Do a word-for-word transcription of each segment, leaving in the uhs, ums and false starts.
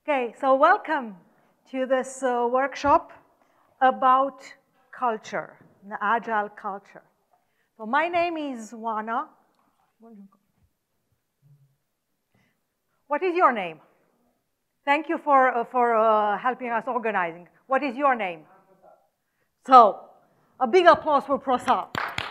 Okay, so welcome to this uh, workshop about culture, the agile culture. So my name is Oana. What is your name? Thank you for, uh, for uh, helping us organizing. What is your name? So, a big applause for Prasad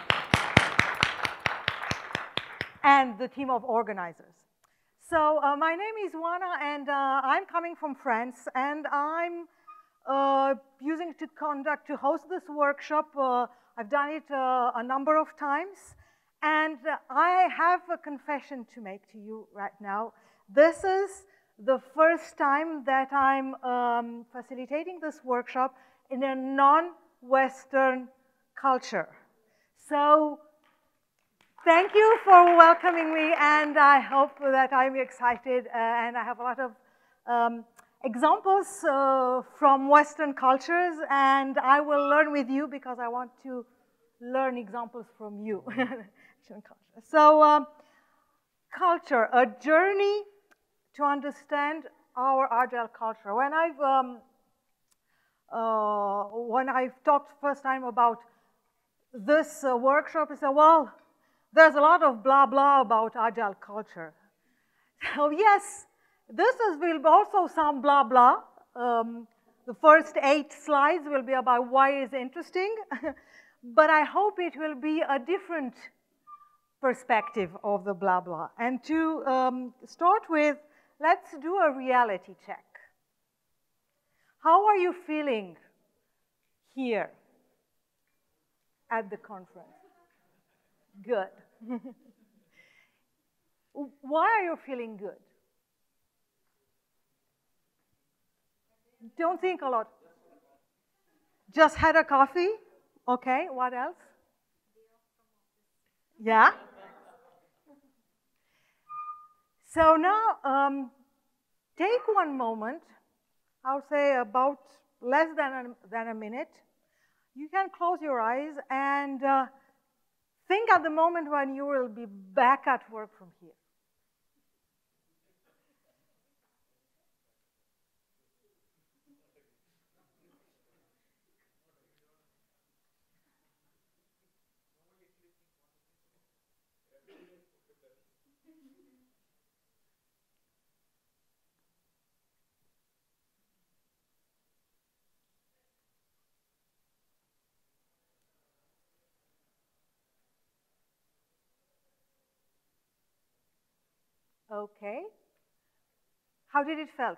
and the team of organizers. So uh, my name is Oana, and uh, I'm coming from France, and I'm uh, using to conduct, to host this workshop. Uh, I've done it uh, a number of times, and uh, I have a confession to make to you right now. This is the first time that I'm um, facilitating this workshop in a non-Western culture. So thank you for welcoming me, and I hope that I'm excited, uh, and I have a lot of um, examples uh, from Western cultures, and I will learn with you because I want to learn examples from you. So, um, culture, a journey to understand our agile culture. When I've, um, uh, when I've talked first time about this uh, workshop, I said, well, there's a lot of blah, blah about agile culture. So yes, this is, will be also some blah, blah. Um, the first eight slides will be about why it's interesting, but I hope it will be a different perspective of the blah, blah. And to um, start with, let's do a reality check. How are you feeling here at the conference? Good. Why are you feeling good? Don't think a lot. Just had a coffee? Okay, what else? Yeah? So now, um, take one moment, I'll say about less than a, than a minute. You can close your eyes and uh, think at the moment when you will be back at work from here. Okay. How did it felt?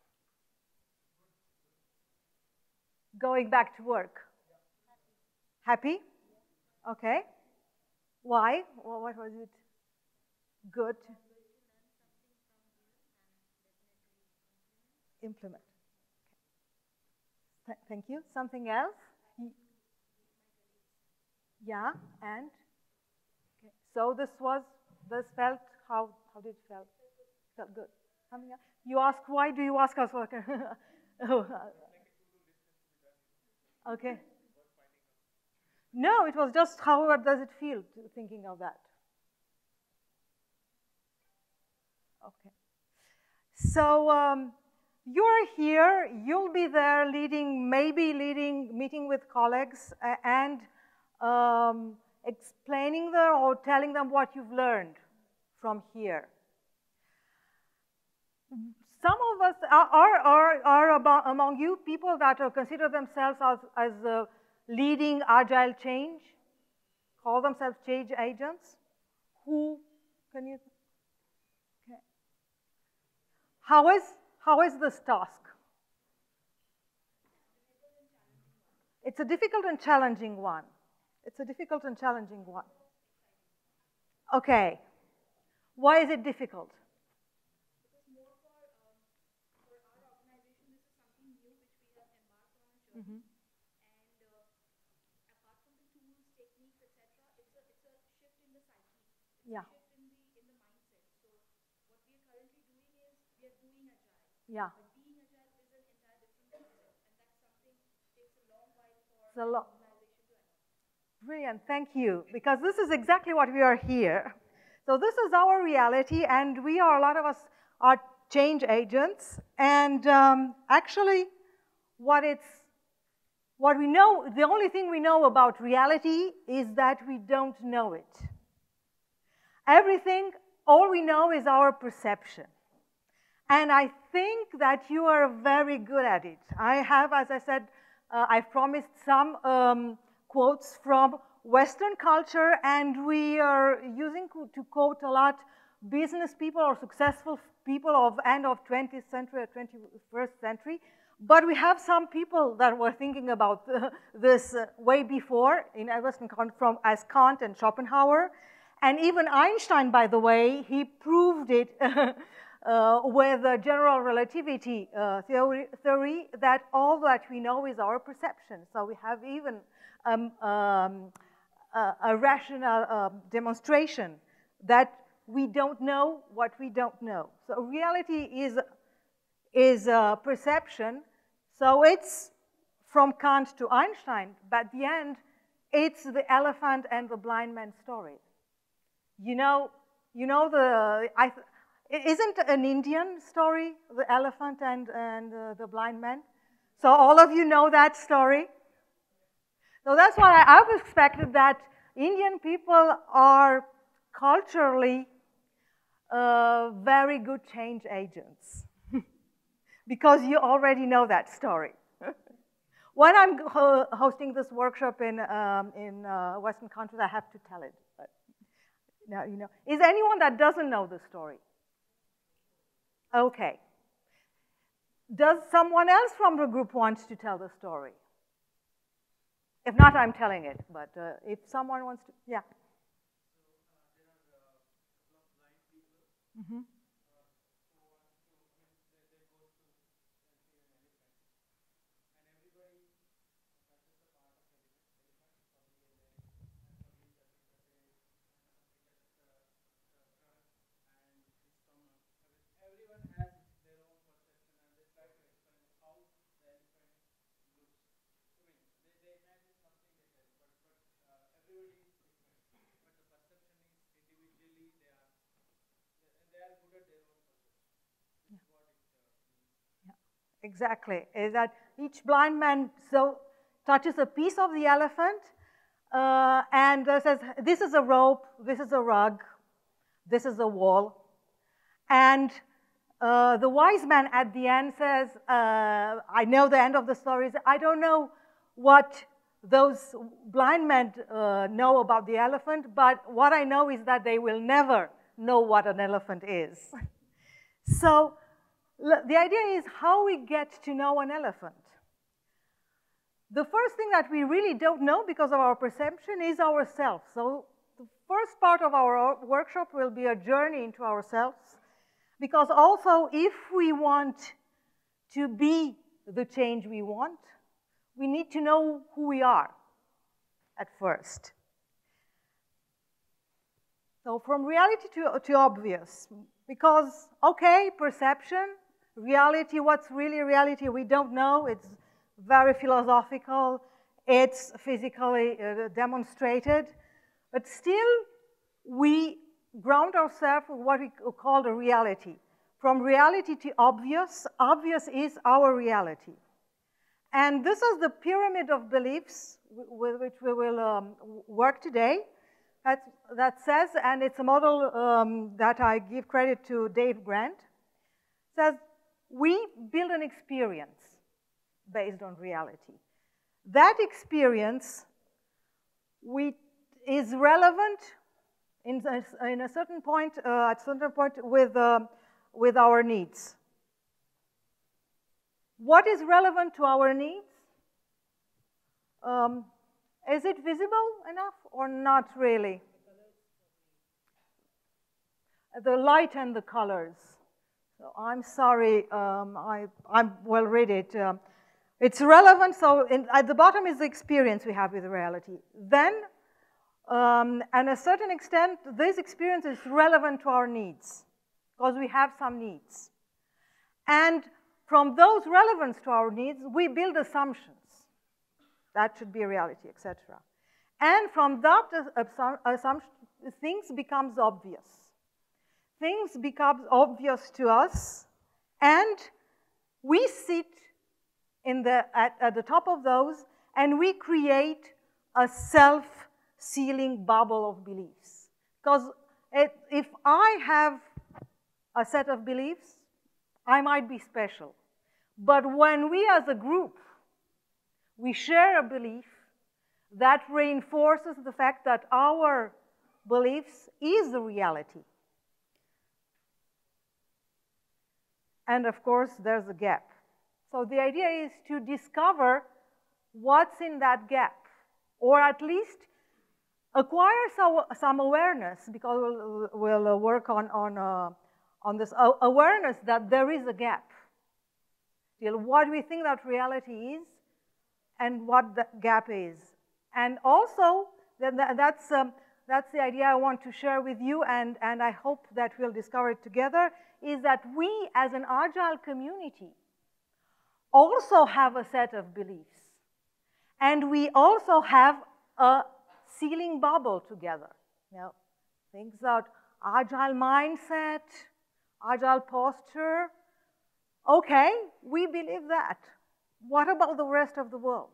Going back to work? Happy? Okay. Why? Well, what was it? Good. Implement. Okay. Th thank you. Something else? Yeah, and? Okay. So this was, this felt, how, how did it felt? Felt good. Something else? You ask, why do you ask us? Okay. No, it was just, how does it feel thinking of that? Okay. So um, you're here, you'll be there leading, maybe leading, meeting with colleagues and um, explaining them or telling them what you've learned from here. Some of us are, are, are about, among you people that consider themselves as, as uh, leading agile change, call themselves change agents. Who, can you? Okay. How is, how is this task? It's a difficult and challenging one. It's a difficult and challenging one. Okay. Why is it difficult? Mm-hmm. And uh, apart from the tools, techniques, et cetera, it's a it's a shift in the psyche. It's yeah. a shift in the in the mindset. So what we are currently doing is we are doing agile. Yeah. But being agile is an entire different concept, and that's something that takes a long while for the organization to adopt. Brilliant, thank you. Because this is exactly what we are here. So this is our reality, and we are, a lot of us are change agents, and um, actually, what it's, what we know, the only thing we know about reality is that we don't know it. Everything, all we know is our perception. And I think that you are very good at it. I have, as I said, uh, I've promised some um, quotes from Western culture, and we are using to quote a lot business people or successful people of end of twentieth century or twenty-first century. But we have some people that were thinking about uh, this uh, way before in Western from as Kant and Schopenhauer. And even Einstein, by the way, he proved it uh, with the general relativity uh, theory, theory that all that we know is our perception. So we have even um, um, a, a rational uh, demonstration that we don't know what we don't know. So reality is, is a perception. So it's from Kant to Einstein, but at the end, it's the elephant and the blind man story. You know, you know the, I, isn't an Indian story, the elephant and, and uh, the blind man? So all of you know that story? So that's why I, I've expected that Indian people are culturally uh, very good change agents. Because you already know that story. When I'm ho hosting this workshop in, um, in uh, Western countries, I have to tell it. But now, you know. Is anyone that doesn't know the story? Okay. Does someone else from the group want to tell the story? If not, I'm telling it. But uh, if someone wants to, yeah. Mm-hmm. Exactly, is that each blind man so touches a piece of the elephant uh, and uh, says, this is a rope, this is a rug, this is a wall. And uh, the wise man at the end says, uh, I know the end of the story is, I don't know what those blind men uh, know about the elephant, but what I know is that they will never know what an elephant is. So, the idea is how we get to know an elephant. The first thing that we really don't know because of our perception is ourselves. So the first part of our workshop will be a journey into ourselves, because also if we want to be the change we want, we need to know who we are at first. So from reality to, to obvious, because, okay, perception, reality, what's really reality, we don't know. It's very philosophical. It's physically uh, demonstrated. But still, we ground ourselves with what we call the reality. From reality to obvious, obvious is our reality. And this is the pyramid of beliefs with which we will um, work today. That, that says, and it's a model um, that I give credit to Dave Grant, says, we build an experience based on reality. That experience we, is relevant in a, in a certain point, uh, at a certain point with, uh, with our needs. What is relevant to our needs? Um, is it visible enough or not really? The light and the colors. So I'm sorry, um, I, I will read it. Um, it's relevant, so in, at the bottom is the experience we have with reality. Then, um, and a certain extent, this experience is relevant to our needs, because we have some needs. And from those relevance to our needs, we build assumptions. That should be reality, et cetera. And from that assumption, things becomes obvious. Things become obvious to us, And we sit in the, at, at the top of those, and we create a self-sealing bubble of beliefs. Because it, if I have a set of beliefs, I might be special. But when we as a group, we share a belief, that reinforces the fact that our beliefs is the reality. And of course, there's a gap. So the idea is to discover what's in that gap, or at least acquire some, some awareness, because we'll, we'll work on, on, uh, on this awareness that there is a gap. What do we think that reality is, and what that gap is. And also, that's, um, that's the idea I want to share with you, and, and I hope that we'll discover it together, is that we as an Agile community also have a set of beliefs. And we also have a sealing bubble together. You know, things about Agile mindset, Agile posture. Okay, we believe that. What about the rest of the world?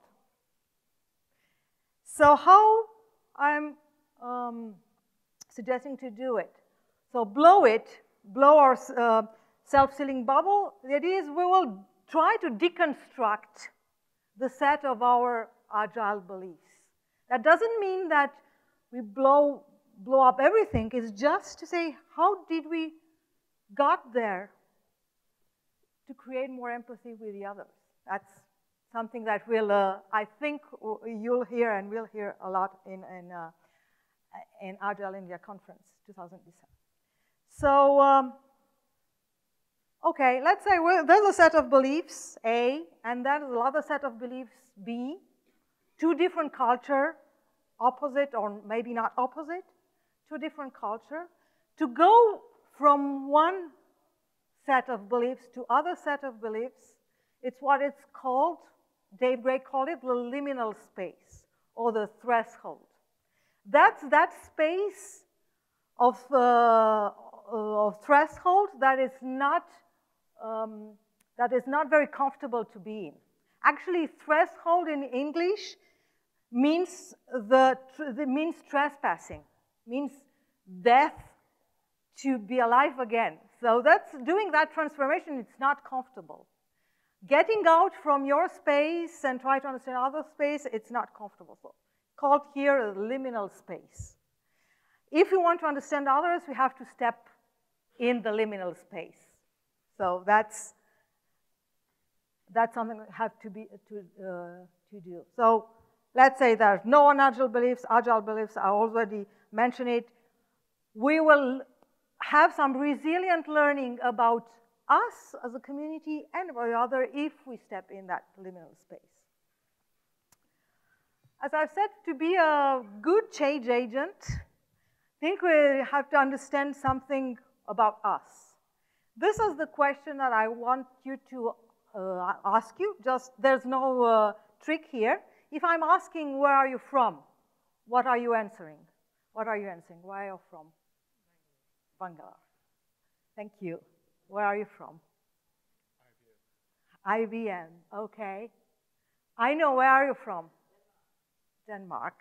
So how I'm um, suggesting to do it. So blow it, blow our uh, self-sealing bubble. The idea is we will try to deconstruct the set of our Agile beliefs. That doesn't mean that we blow, blow up everything. It's just to say, how did we got there to create more empathy with the others? That's something that will, uh, I think you'll hear, and we'll hear a lot in, in, uh, in Agile India Conference two thousand seven. So, um, okay, let's say there's a set of beliefs, A, and then there's another set of beliefs, B, two different culture, opposite or maybe not opposite, two different culture. To go from one set of beliefs to other set of beliefs, it's what it's called, Dave Gray called it the liminal space, or the threshold. That's that space of, uh, of threshold that is not um, that is not very comfortable to be in. Actually, threshold in English means the, the means trespassing, means death to be alive again. So that's doing that transformation. It's not comfortable. Getting out from your space and try to understand other space, it's not comfortable. So called here a liminal space. If we want to understand others, we have to step in the liminal space. So that's that's something we have to be to uh, to do. So let's say there's no agile beliefs. Agile beliefs, I already mentioned it. We will have some resilient learning about us as a community and about the other if we step in that liminal space. As I've said, to be a good change agent, I think we have to understand something about us. This is the question that I want you to uh, ask you. Just, there's no uh, trick here. If I'm asking, where are you from? What are you answering? What are you answering? Where are you from? Bangalore. Thank you. Where are you from? I B M. I B M, okay. I know, where are you from? Denmark.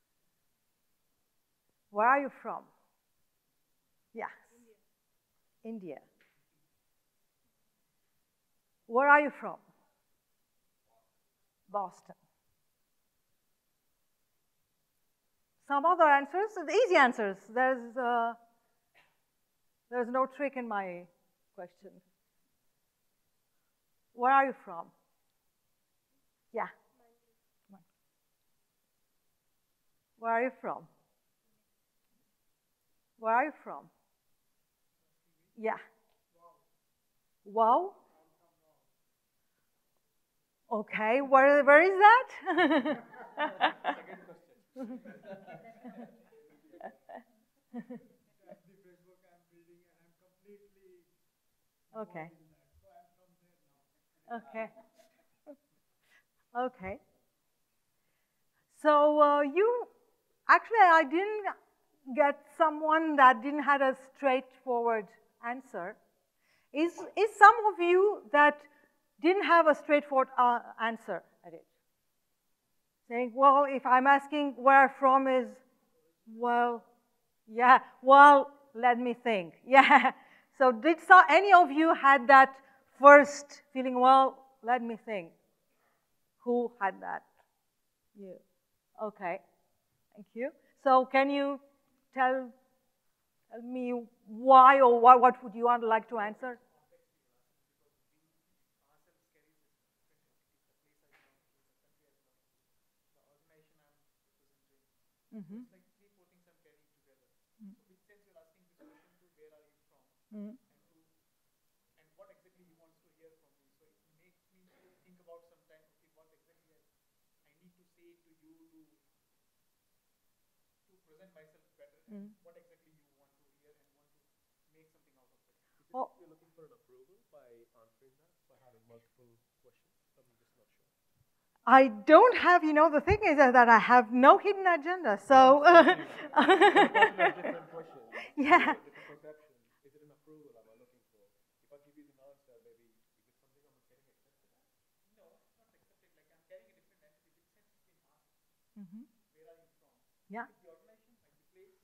Where are you from? Yes. India. India. Where are you from? Boston. Some other answers, easy answers. There's, uh, there's no trick in my question. Where are you from? Yeah. Where are you from? Where are you from? Yeah. Wow. Okay, where, where is that? Okay. Okay. Okay. So uh, you, actually I didn't get someone that didn't have a straightforward answer. Is, is some of you that didn't have a straightforward uh, answer at it? Saying, well, if I'm asking where I'm from is, well, yeah, well, let me think. Yeah. So did so, any of you had that first feeling, well, let me think? Who had that? You. Okay. Thank you. So can you tell, tell me why or what, what would you want like to answer? Mm-hmm. Mm-hmm. And what exactly he wants to hear from me. So it makes me think about sometimes, okay, what exactly I, I need to say to you to, to present myself better, and mm. what exactly you want to hear and want to make something out of it. Is it oh. You're looking for an approval by answering that, by having multiple questions? I'm just not sure. I don't have, you know, the thing is that I have no hidden agenda, so. No, different questions. Yeah. Different perceptions. Is it an approval am I looking for? If I give you the answer, maybe is it something I'm getting accepted as? No, not accepted. Like I'm carrying a different answer. If it's been asked, mm-hmm. Where are you from? Yeah. Like the organization, like the place.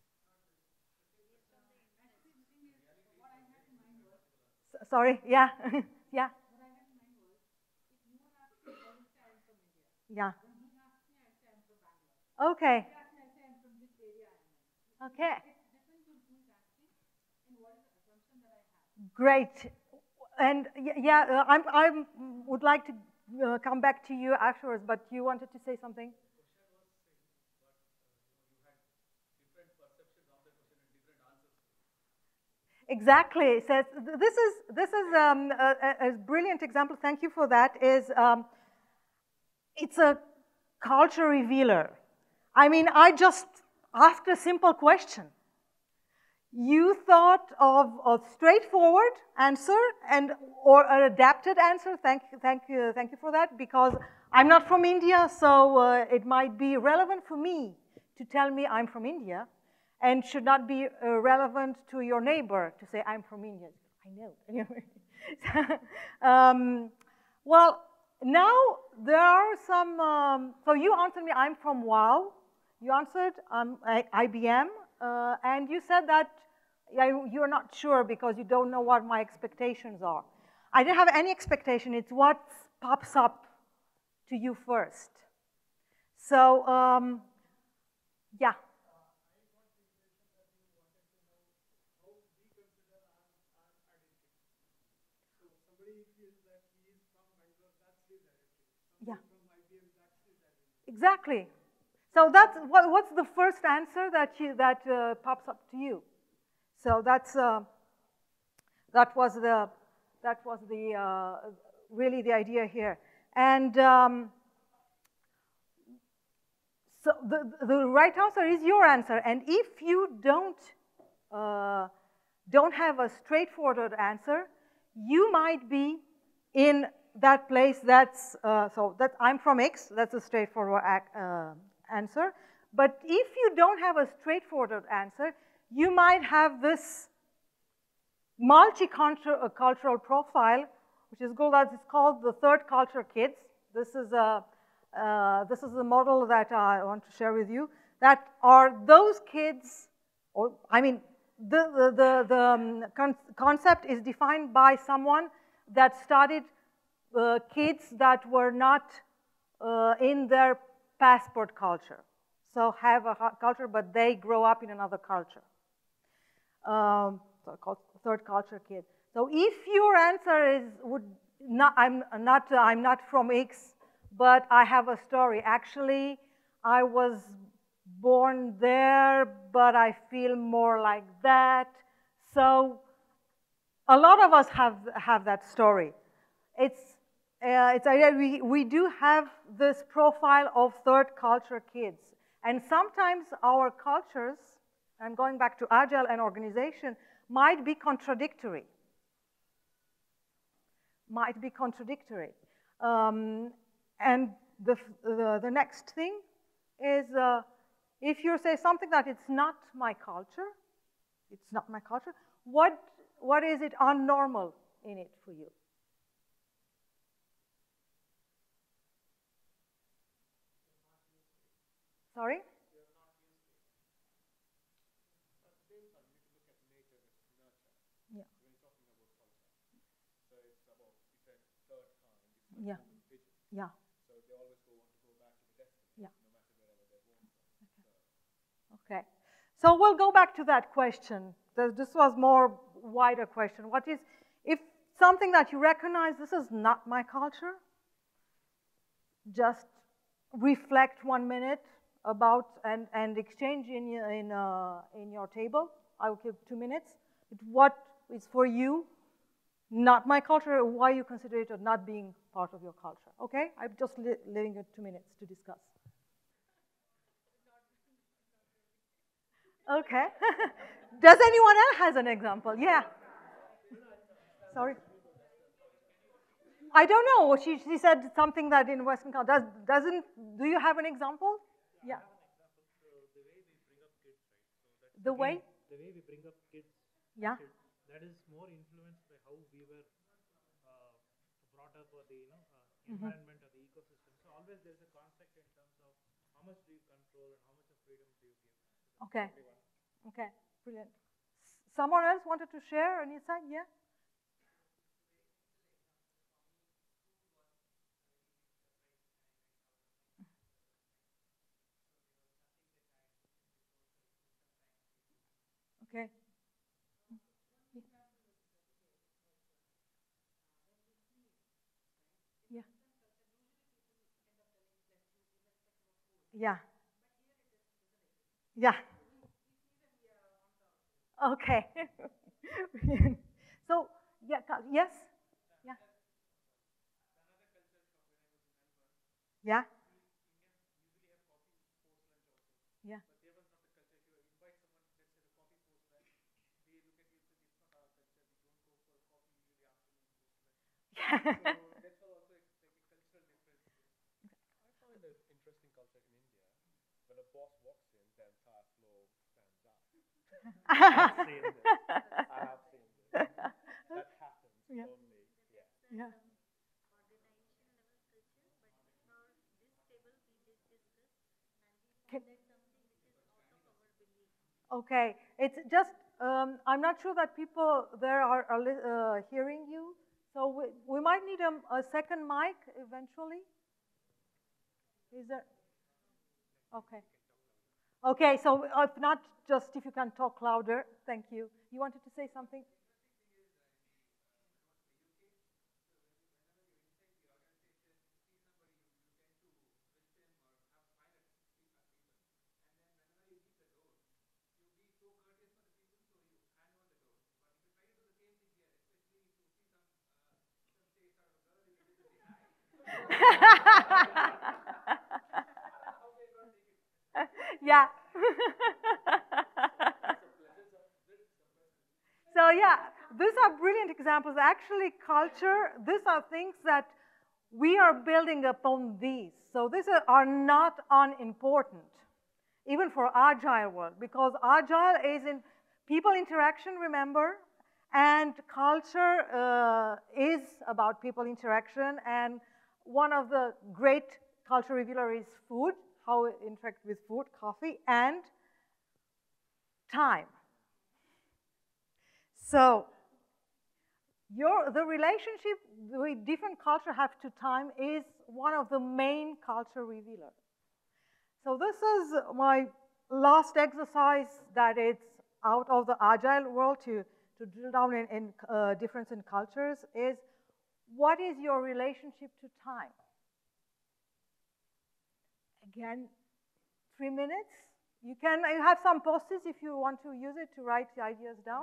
So, sorry. Yeah. Yeah. What I had in mind was, if you were asked me, I would say I'm from India. Yeah. When he asked me, I say I'm from Bangalore. Okay. He asked me, I say I'm from this area I'm in. Okay. It's different to who is asking and what is the assumption that I have. Great. And yeah, uh, I'm, I would like to uh, come back to you afterwards, but you wanted to say something? Exactly. So this is this is um, a, a brilliant example. Thank you for that. Is um, it's a culture revealer. I mean, I just asked a simple question. You thought of a straightforward answer and or an adapted answer. Thank you, thank you, thank you for that. Because I'm not from India, so uh, it might be relevant for me to tell me I'm from India. And should not be uh, relevant to your neighbor to say, I'm from India. I know. um, well, now there are some, um, so you answered me, I'm from WOW. You answered um, I B M, uh, and you said that you're not sure because you don't know what my expectations are. I didn't have any expectation. It's what pops up to you first. So, um, yeah. Yeah. Exactly. So that's what, what's the first answer that you, that uh, pops up to you? So that's uh, that was the that was the uh, really the idea here. And um, so the the right answer is your answer. And if you don't uh, don't have a straightforward answer, you might be in that place that's, uh, so that I'm from X, that's a straightforward uh, answer. But if you don't have a straightforward answer, you might have this multi-cultural profile, which is called, it's called the third culture kids. This is a, uh, this is the model that I want to share with you, that are those kids, or I mean, the, the, the, the um, con concept is defined by someone that studied Uh, kids that were not uh, in their passport culture, so have a culture, but they grow up in another culture. Um, so called third culture kid. So if your answer is would not, I'm not, uh, I'm not from X, but I have a story. Actually, I was born there, but I feel more like that. So a lot of us have have that story. It's Uh, it's we, we do have this profile of third culture kids. And sometimes our cultures, I'm going back to Agile and organization, might be contradictory. Might be contradictory. Um, and the, the, the next thing is uh, if you say something that it's not my culture, it's not my culture, what, what is it unnormal in it for you? Sorry? Yeah. Yeah. Yeah. So they always go want to go back to the destination, yeah. no matter wherever they're born from. Okay. Okay. So we'll go back to that question. This was more wider question. What is, if something that you recognize, this is not my culture, just reflect one minute about and, and exchange in, in, uh, in your table. I will give two minutes. What is for you not my culture, why you consider it not being part of your culture. Okay? I'm just li leaving you two minutes to discuss. Okay. Does anyone else has an example? Yeah. Sorry. I don't know. She, she said something that in Western culture does, doesn't. Do you have an example? Yeah. The way? The way we bring up kids. Yeah. That is more influenced by how we were uh, brought up, or the you know uh, environment, mm-hmm. or the ecosystem. So always there is a conflict in terms of how much do you control and how much of freedom do you give. So okay. Okay. Brilliant. Someone else wanted to share on your side? Yeah. Okay. Yeah. Yeah. Yeah. Okay. So, yeah, yes? Yeah. Yeah. Yeah. that's also like a cultural difference. I find an interesting culture in India. When a boss walks in, the entire floor stands up. I have seen this. I have seen this. That happens yeah. only. Yeah. Yeah. Can, okay, it's just, um, I'm not sure that people there are, are uh, hearing you, so we, we might need a, a second mic eventually. Is there? Okay. Okay, so if not, just if you can talk louder, thank you. You wanted to say something? Yeah. So yeah, these are brilliant examples. Actually, culture, these are things that we are building upon these. So these are not unimportant, even for agile world, because agile is in people interaction, remember, and culture uh, is about people interaction, and one of the great culture revealer is food, how we interact with food, coffee, and time. So your, the relationship with different culture have to time is one of the main culture revealers. So this is my last exercise that it's out of the agile world to, to drill down in, in uh, difference in cultures is, what is your relationship to time? Again, three minutes. You can you have some post-its if you want to use it to write the ideas down.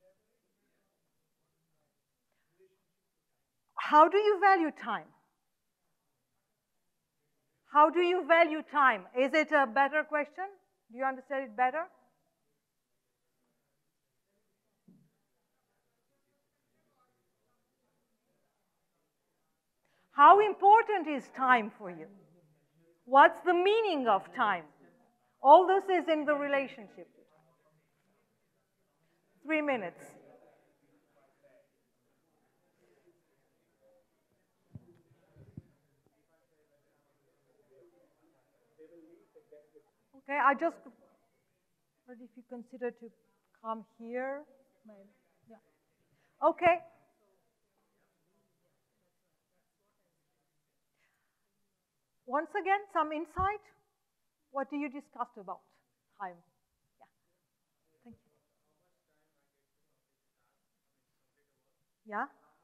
How do you value time? How do you value time? Is it a better question? Do you understand it better? How important is time for you? What's the meaning of time? All this is in the relationship. Three minutes. Okay, I just, but if you consider to come here, maybe, yeah. Okay. Once again, some insight. What do you discuss about time? Yeah. Thank you. Yeah.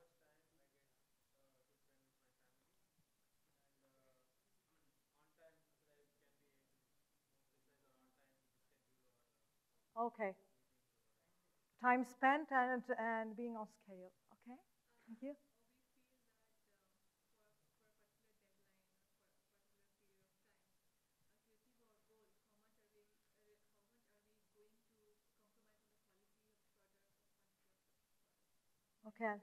Okay. Time spent and and being on scale. Okay. Thank you. Okay.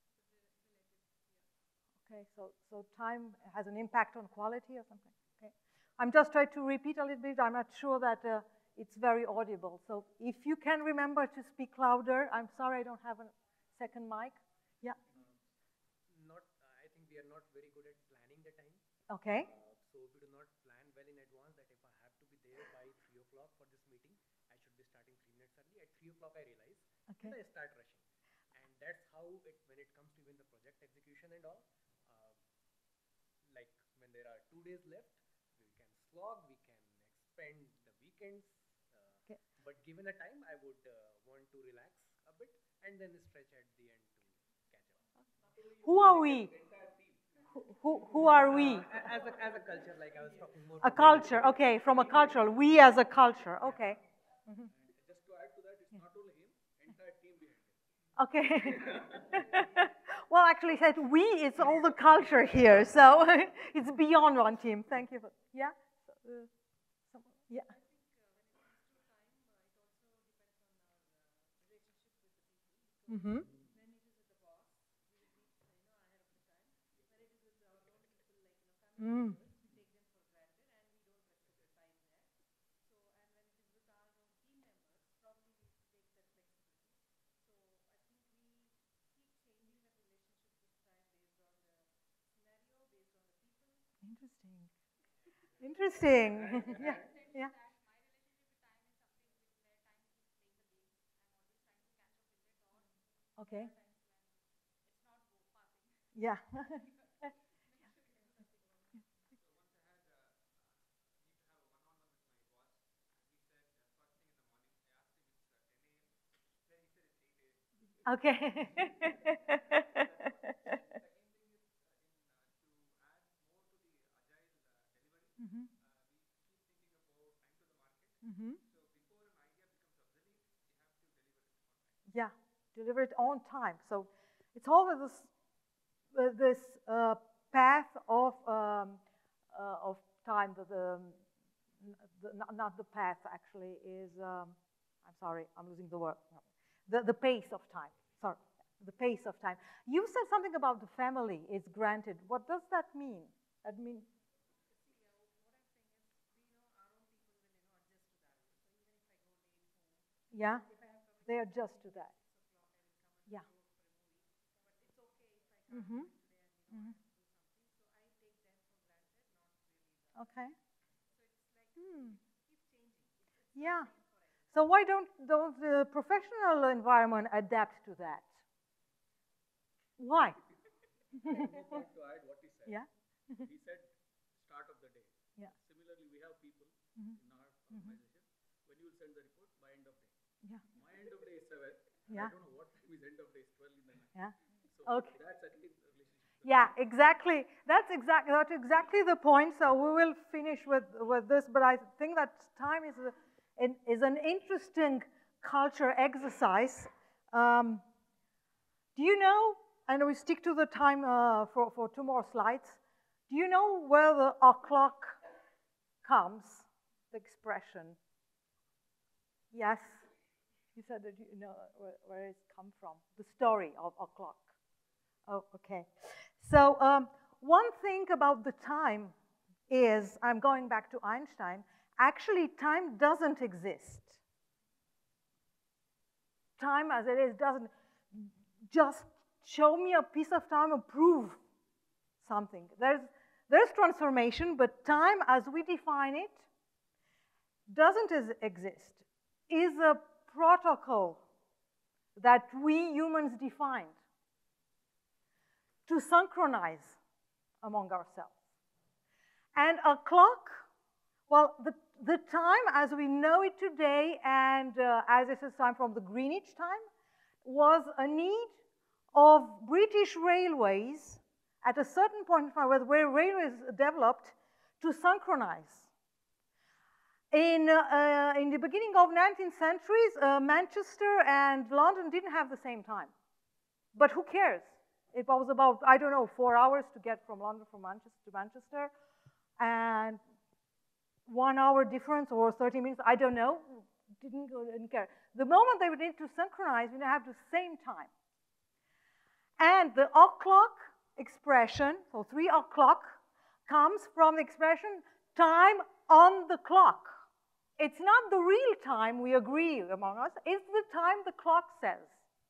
Okay, so, so time has an impact on quality or something. Okay. I'm just trying to repeat a little bit. I'm not sure that uh, it's very audible. So if you can remember to speak louder, I'm sorry I don't have a second mic. Yeah. Um, not, uh, I think we are not very good at planning the time. Okay. Uh, so we do not plan well in advance that if I have to be there by three o'clock for this meeting, I should be starting three minutes early. At three o'clock, I realize, Okay. and I start rushing. And that's how it, when it comes to even the project execution and all, uh, like when there are two days left, we can slog, we can expend the weekends. Uh, Okay. but given a time, I would uh, want to relax a bit and then stretch at the end to catch up. Who are we? Who, who, who are we? Uh, as, a, as a culture, like I was talking more A from culture, leadership. okay, from a cultural, we as a culture, okay. And just to add to that, it's not only him, entire team behind him. Okay. Well, actually, I said we, it's all the culture here, so it's beyond one team. Thank you. For, yeah? So, uh, some, yeah. Mm-hmm. Mm. Interesting. Interesting. Yeah. Yeah. Okay. Yeah. Okay. Mm-hmm. Mm-hmm. Yeah, deliver it on time. So it's always this, uh, this uh, path of um, uh, of time. The, the, the not, not the path actually is. Um, I'm sorry, I'm losing the word. The the pace of time. Sorry, the pace of time. You said something about the family is granted. What does that mean? That mean. Yeah, they adjust to that. Yeah. Mm-hmm. Mm-hmm. Okay. Hmm. Yeah. So why don't don't the professional environment adapt to that? Why? More point to add what he said. Yeah. He said start of the day. Yeah. Similarly, we have people Mm-hmm. in our Mm-hmm. organization. When you will send the report by end of day. Yeah. My end of day is seven. Yeah. I don't know what time his end of day is twelve in the night. Yeah. So Okay. that's again the relationship. Yeah, exactly. That's exactly that's exactly the point. So we will finish with with this, but I think that time is a, an, is an interesting culture exercise. Um, do you know? And we stick to the time uh, for for two more slides. Do you know where the o'clock comes? The expression. Yes, you said that you know where, where it's come from. The story of o'clock. Oh, okay. So um, one thing about the time is, I'm going back to Einstein, actually time doesn't exist. Time as it is doesn't just show me a piece of time and prove something. There's, there's transformation, but time as we define it doesn't exist, is a protocol that we humans defined to synchronize among ourselves. And a clock, well, the, the time as we know it today, and uh, as this is time from the Greenwich time, was a need of British railways at a certain point in time where railways developed to synchronize. In, uh, in the beginning of nineteenth centuries, uh, Manchester and London didn't have the same time. But who cares? It was about, I don't know, four hours to get from London from Manchester to Manchester, and one hour difference or thirty minutes, I don't know, didn't, didn't care. The moment they would need to synchronize, we have the same time. And the o'clock expression, so three o'clock, comes from the expression time on the clock. It's not the real time we agree among us, it's the time the clock says.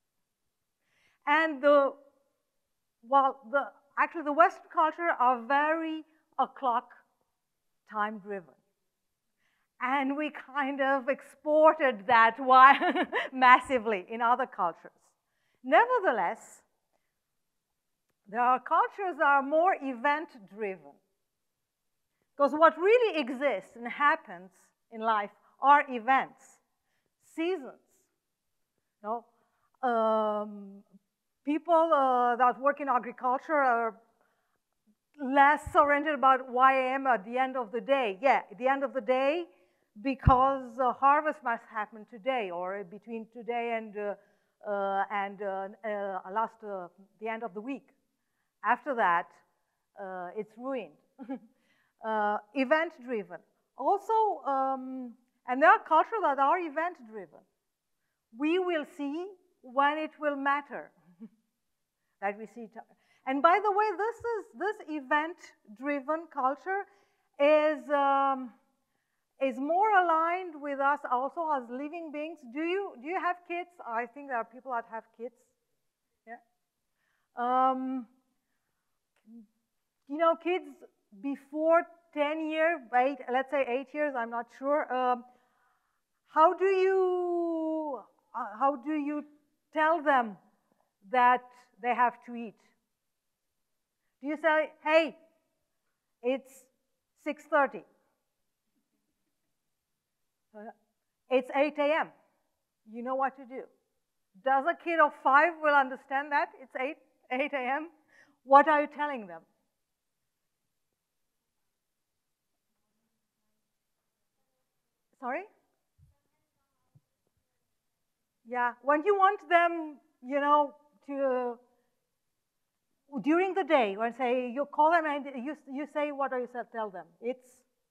And the, well, the, actually the Western culture are very o'clock time driven. And we kind of exported that massively in other cultures. Nevertheless, there are cultures that are more event driven. Because what really exists and happens in life are events, seasons. You know, um, people uh, that work in agriculture are less oriented about Y A M at the end of the day. Yeah, at the end of the day, because uh, harvest must happen today, or between today and uh, uh, and uh, uh, last uh, the end of the week. After that, uh, it's ruined. uh, event-driven. Also, um, and there are cultures that are event-driven. We will see when it will matter that we see. And by the way, this is this event-driven culture is um, is more aligned with us also as living beings. Do you do you have kids? I think there are people that have kids. Yeah. Um, you know, kids before ten years, eight, let's say eight years. I'm not sure. Um, how do you uh, how do you tell them that they have to eat? Do you say, hey, it's six thirty? It's eight A M You know what to do. Does a kid of five will understand that? It's eight A M What are you telling them? Sorry? Yeah, when you want them, you know, to during the day, when say you call them and you you say what do you tell them? It's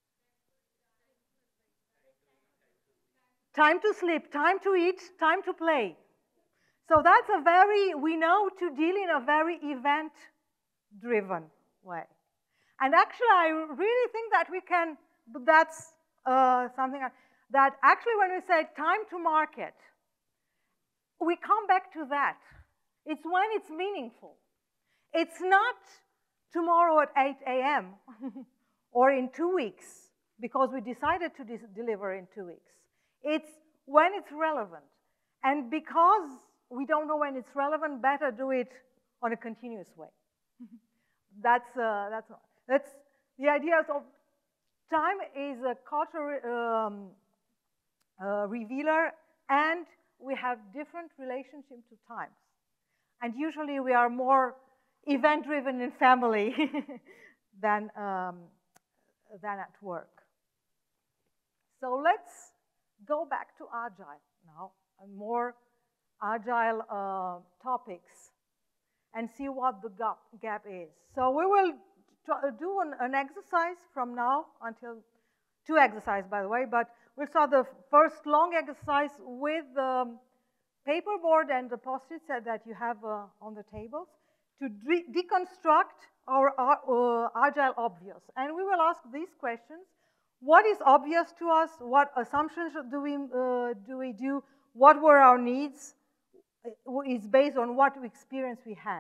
time to sleep, time to eat, time to play. So that's a very, we know to deal in a very event-driven way. And actually, I really think that we can, that's uh, something that actually when we say time to market, we come back to that. It's when it's meaningful. It's not tomorrow at eight A M or in two weeks because we decided to deliver in two weeks. It's when it's relevant. And because we don't know when it's relevant, better do it on a continuous way. that's, uh, that's, that's the idea of time is a cultural um, uh, revealer, and we have different relationships to times. And usually we are more event-driven in family than, um, than at work. So let's go back to Agile now, and more Agile uh, topics, and see what the gap, gap is. So we will do an, an exercise from now until, two exercises by the way, but we'll start the first long exercise with the paperboard and the post-its that you have uh, on the tables to de deconstruct our uh, Agile obvious. And we will ask these questions. What is obvious to us? What assumptions do we, uh, do we do? What were our needs? Is based on what experience we had.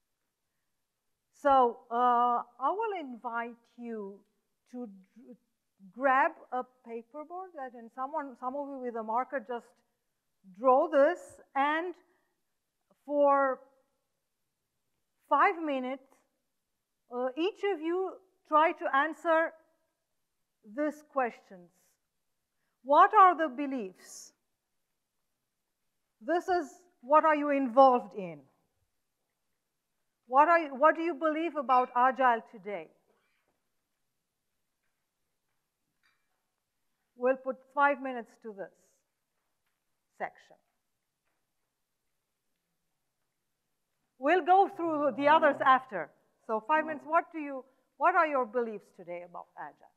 So uh, I will invite you to, grab a paperboard that and someone, some of you with a marker just draw this, and for five minutes, uh, each of you try to answer these questions. What are the beliefs? This is what are you involved in? What, are you, what do you believe about Agile today? We'll put five minutes to this section. We'll go through the others after. So five minutes, what do you, what are your beliefs today about Agile?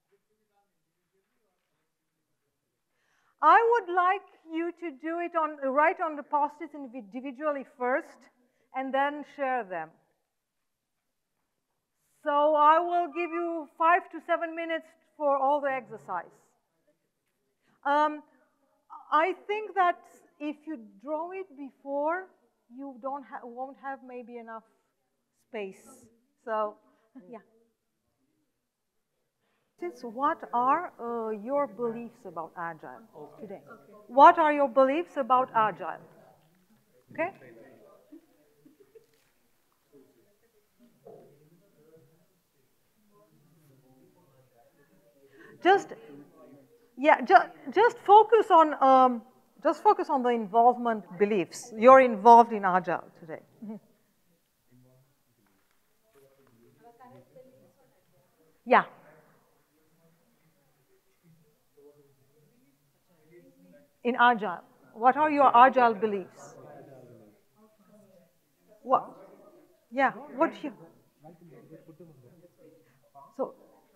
I would like you to do it on, write on the post-its individually first, and then share them. So I will give you five to seven minutes for all the exercise. Um, I think that if you draw it before, you don't ha won't have maybe enough space. So, yeah. So what are uh, your beliefs about Agile today? What are your beliefs about Agile? Okay? Just, yeah, ju just focus on, um, just focus on the involvement beliefs. You're involved in Agile today. Mm-hmm. Yeah. In Agile, what are your Agile beliefs? What? Yeah, what you? So,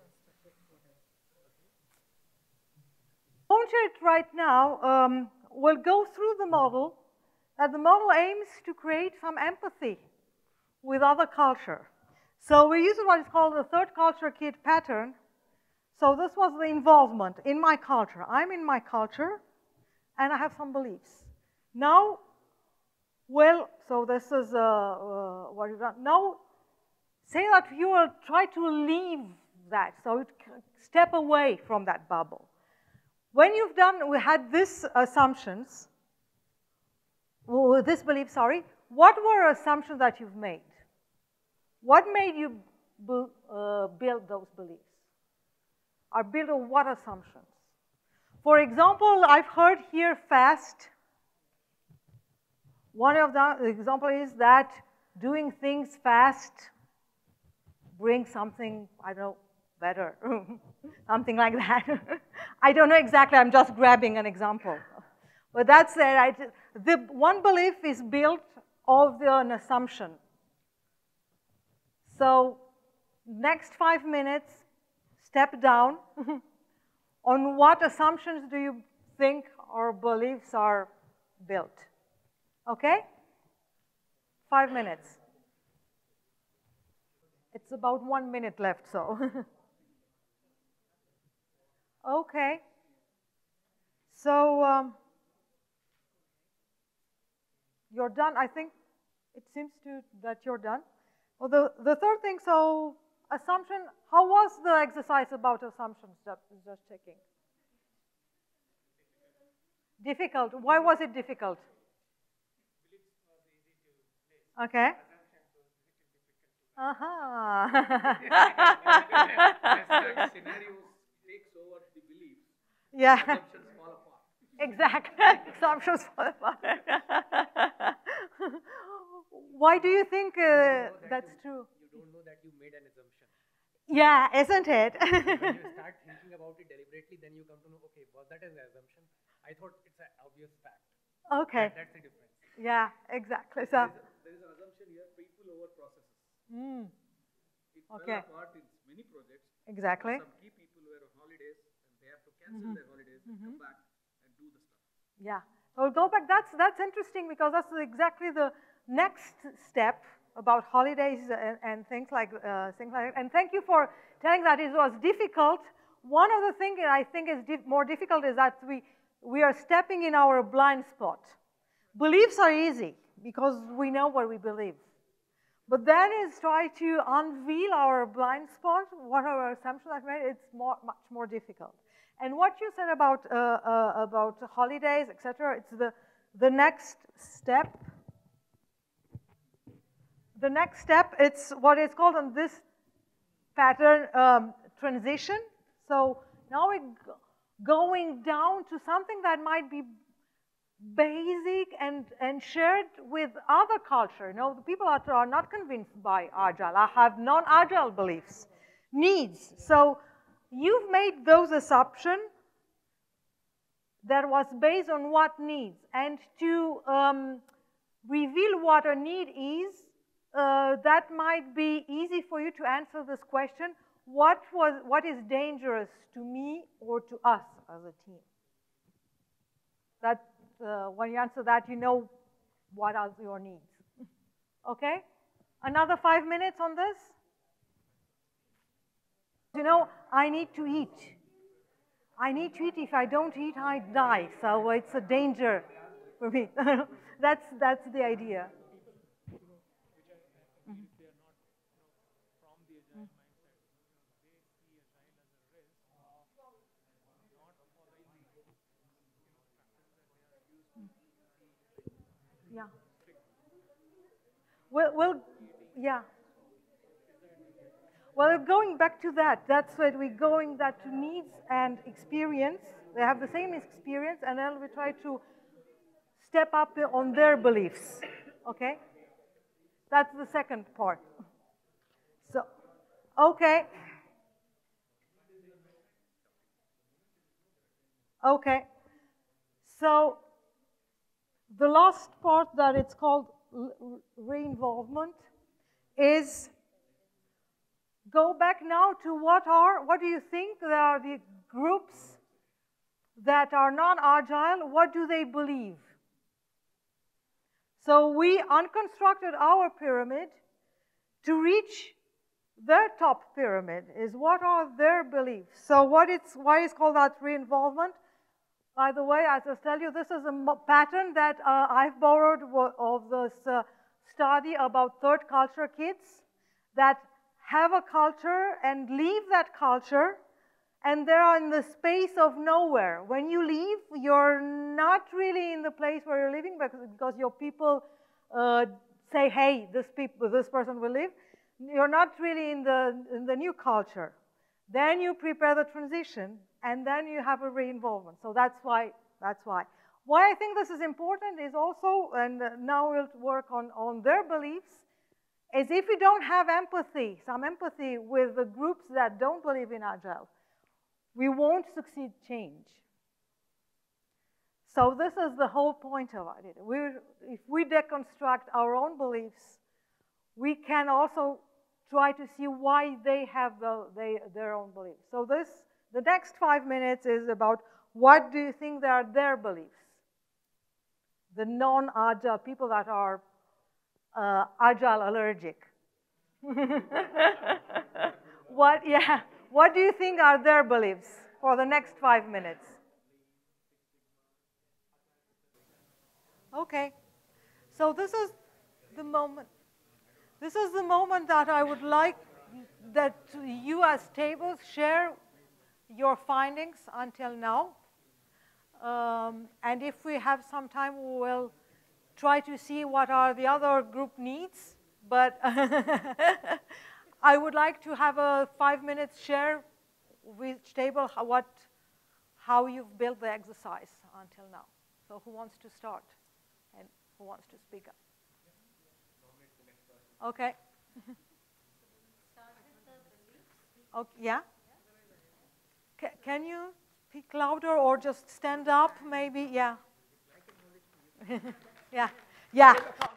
it right now, um, we'll go through the model, that the model aims to create some empathy with other culture. So we're using what is called the third culture kit pattern. So this was the involvement in my culture. I'm in my culture, and I have some beliefs. Now, well, so this is uh, uh, what you've done. Now, say that you will try to leave that, so it, step away from that bubble. When you've done, we had these assumptions, well, this belief, sorry, what were assumptions that you've made? What made you bu uh, build those beliefs? Or build on what assumptions? For example, I've heard here fast. One of the example is that doing things fast brings something, I don't know, better, something like that. I don't know exactly, I'm just grabbing an example. But that's it. I, the one belief is built of the, an assumption. So next five minutes, step down. On what assumptions do you think or beliefs are built? Okay? Five minutes. It's about one minute left, so. Okay. So, um, you're done. I think it seems to that you're done. Well, the, the third thing, so assumption, how was the exercise about assumptions? Just, just checking. Difficult. Why was it difficult? Okay. Uh-huh. Scenarios takes over the beliefs. Yeah. Assumptions fall apart. Exactly. Assumptions fall apart. Why do you think uh, that that's you, true? You don't know that you made an assumption. Yeah, isn't it? When you start thinking about it deliberately, then you come to know, okay, was that an assumption? I thought it's an obvious fact. Okay. That, that's the difference. Yeah, exactly. So. There is, a, there is an assumption here, people over processes. Mm. It Okay. fell apart in many projects. Exactly. Some key people were on holidays, and they have to cancel mm-hmm. their holidays and mm-hmm. come back and do the stuff. Yeah. So we'll go back. That's, that's interesting because that's exactly the next step about holidays and, and things like uh, things like that. And thank you for telling that it was difficult. One of the things I think is di more difficult is that we, we are stepping in our blind spot. Beliefs are easy because we know what we believe. But then is try to unveil our blind spot, what are our assumptions I've made, it's more, much more difficult. And what you said about, uh, uh, about holidays, et cetera, it's the, the next step. The next step, it's what is called on this pattern um, transition. So now we're going down to something that might be basic and, and shared with other culture. You know, the people are, are not convinced by Agile. I have non-Agile beliefs, needs. So you've made those assumptions that was based on what needs. And to um, reveal what a need is, uh, that might be easy for you to answer this question, what, was, what is dangerous to me or to us as a team? That, uh, when you answer that, you know what are your needs. Okay? Another five minutes on this? You know, I need to eat. I need to eat. If I don't eat, I die. So it's a danger for me. that's, that's the idea. Yeah. Well, well, yeah. Well, going back to that, that's what we're going that to needs and experience. They have the same experience, and then we try to step up on their beliefs. Okay? That's the second part. So, okay. Okay. So, the last part that it's called re-involvement is go back now to what are, what do you think there are the groups that are non-agile, what do they believe? So we unconstructed our pyramid to reach their top pyramid is what are their beliefs. So what it's, why it's called that re-involvement? By the way, as I tell you, this is a pattern that uh, I've borrowed of this uh, study about third culture kids that have a culture and leave that culture, and they're in the space of nowhere. When you leave, you're not really in the place where you're living because, because your people uh, say, hey, this, people, this person will live. You're not really in the, in the new culture. Then you prepare the transition, and then you have a re-involvement. So that's why, that's why. Why I think this is important is also, and now we'll work on, on their beliefs, is if we don't have empathy, some empathy with the groups that don't believe in Agile, we won't succeed change. So this is the whole point of it. We're, if we deconstruct our own beliefs, we can also try to see why they have the, they, their own beliefs. So this, the next five minutes is about what do you think are their beliefs? The non-Agile, people that are uh, Agile allergic. What, yeah, what do you think are their beliefs for the next five minutes? Okay, so this is the moment. This is the moment that I would like that you as tables share your findings until now. Um, and if we have some time, we will try to see what are the other group needs. But I would like to have a five minutes share with table how, what, how you've built the exercise until now. So who wants to start? And who wants to speak up? Okay. Okay, yeah? C can you speak louder or just stand up maybe? Yeah. Yeah. Yeah.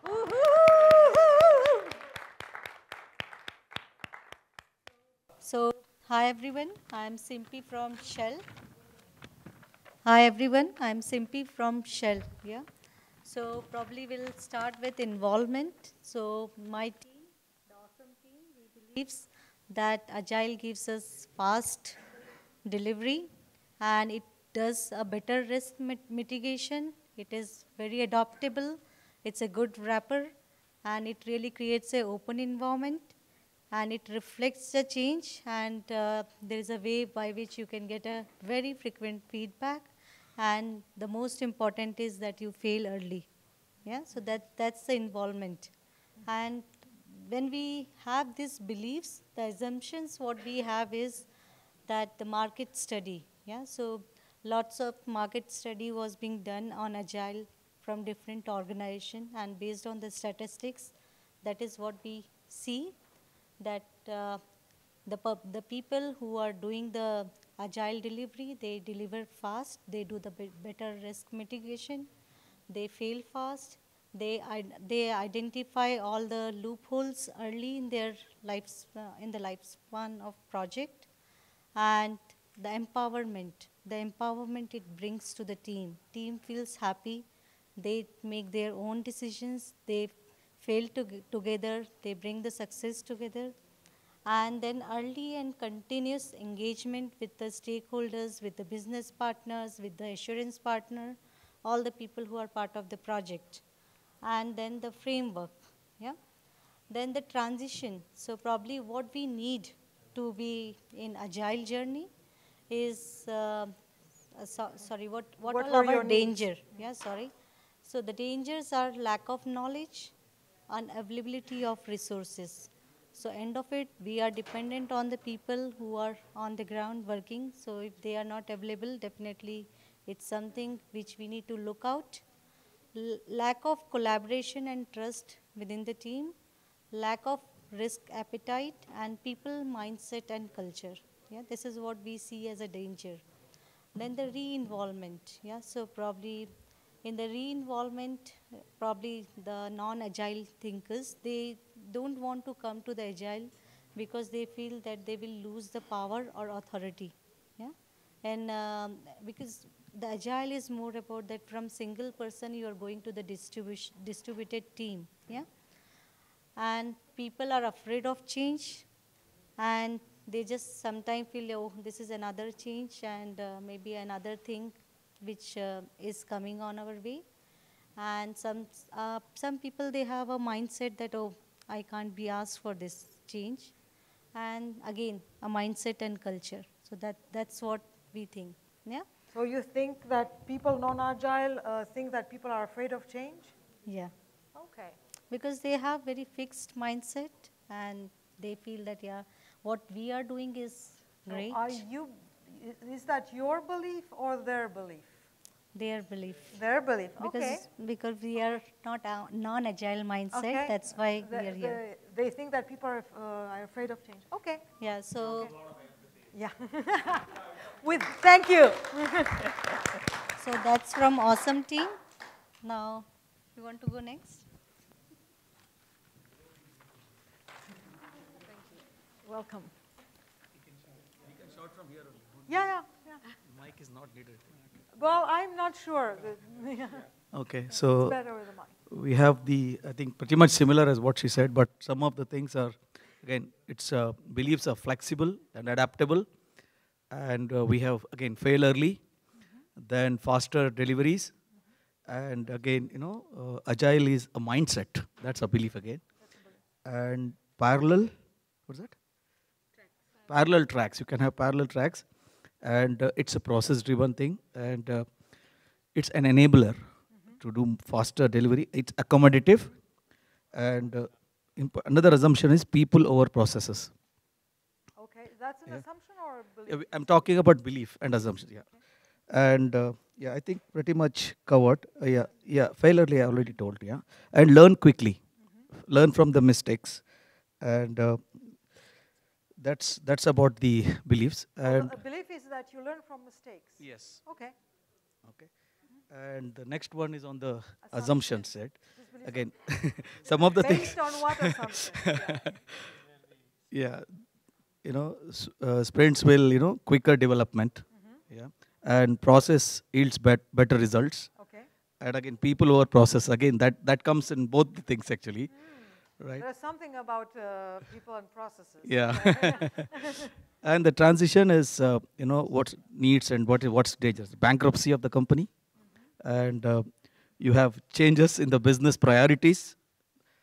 So, hi everyone, I'm Simpy from Shell. Hi everyone, I'm Simpy from Shell. Yeah. So probably we'll start with involvement. So my team, the awesome team, we believes that Agile gives us fast delivery and it does a better risk mit mitigation. It is very adaptable. It's a good wrapper and it really creates an open environment, and it reflects the change, and uh, there is a way by which you can get a very frequent feedback, and the most important is that you fail early. Yeah, so that, that's the involvement. And when we have these beliefs, the assumptions what we have is that the market study, yeah, so lots of market study was being done on Agile from different organizations, and based on the statistics, that is what we see, that uh, the, the people who are doing the Agile delivery, they deliver fast, they do the better risk mitigation, they fail fast, they, they identify all the loopholes early in their lives, uh, in the lifespan of project, and the empowerment, the empowerment it brings to the team. Team feels happy, they make their own decisions, they fail to together, they bring the success together. And then early and continuous engagement with the stakeholders, with the business partners, with the assurance partner, all the people who are part of the project. And then the framework, yeah? Then the transition. So probably what we need to be in Agile journey is, uh, uh, so, sorry, what, what, What are were our your danger? needs? Yeah, sorry. So the dangers are lack of knowledge, unavailability of resources. So end of it, we are dependent on the people who are on the ground working. So if they are not available, definitely it's something which we need to look out. L lack of collaboration and trust within the team, lack of risk appetite, and people mindset and culture. Yeah, this is what we see as a danger. Then the re-involvement. Yeah, so probably in the re-involvement, uh, probably the non-agile thinkers, they don't want to come to the agile because they feel that they will lose the power or authority. Yeah, and um, because the agile is more about that from single person you are going to the distribution distributed team. Yeah, and people are afraid of change, and they just sometimes feel, oh, this is another change and uh, maybe another thing which uh, is coming on our way. And some, uh, some people, they have a mindset that, oh, I can't be asked for this change. And again, a mindset and culture. So that, that's what we think, yeah? So you think that people non-agile uh, think that people are afraid of change? Yeah. Okay. Because they have very fixed mindset, and they feel that, yeah, what we are doing is great. So are you, is that your belief or their belief? Their belief. Their belief, because, okay. Because we are not a non-agile mindset, Okay. that's why the, we are here. The, they think that people are, uh, are afraid of change. Okay. Yeah, so. Okay. Yeah. With, thank you. So that's from Awesome Team. Now, you want to go next? Welcome. You can shout from here only. Yeah, yeah, yeah. Mic is not needed. Well, I'm not sure. Okay, so It's better with the mic. We have the, I think, pretty much similar as what she said, but some of the things are, again, its uh, beliefs are flexible and adaptable, and uh, we have, again, fail early, mm-hmm. then faster deliveries, mm-hmm. and again, you know, uh, agile is a mindset. That's a belief again. A belief. And parallel, what's that? Tracks. Parallel tracks. You can have parallel tracks, and uh, it's a process-driven thing, and uh, it's an enabler mm-hmm. to do faster delivery. It's accommodative, and uh, another assumption is people over processes. Okay, that's an yeah. assumption or a belief? Yeah, I'm talking about belief and assumption, yeah. Okay. And uh, yeah, I think pretty much covered. Uh, yeah, yeah, failure I already told, yeah. And learn quickly, mm-hmm. learn from the mistakes, and uh, that's that's about the beliefs. And well, a belief is that you learn from mistakes. Yes. Okay. Okay. Mm-hmm. And the next one is on the assumption set. Again, some of the Based things. Based on what assumption? Yeah. Yeah, you know, uh, sprints will, you know, quicker development. Mm-hmm. Yeah, and process yields bet better results. Okay. And again, people over process. Again, that that comes in both the things actually. Mm. Right. There's something about uh, people and processes. Yeah. And the transition is, uh, you know, what needs and what what's dangerous. Bankruptcy of the company, mm-hmm. and uh, you have changes in the business priorities, mm-hmm.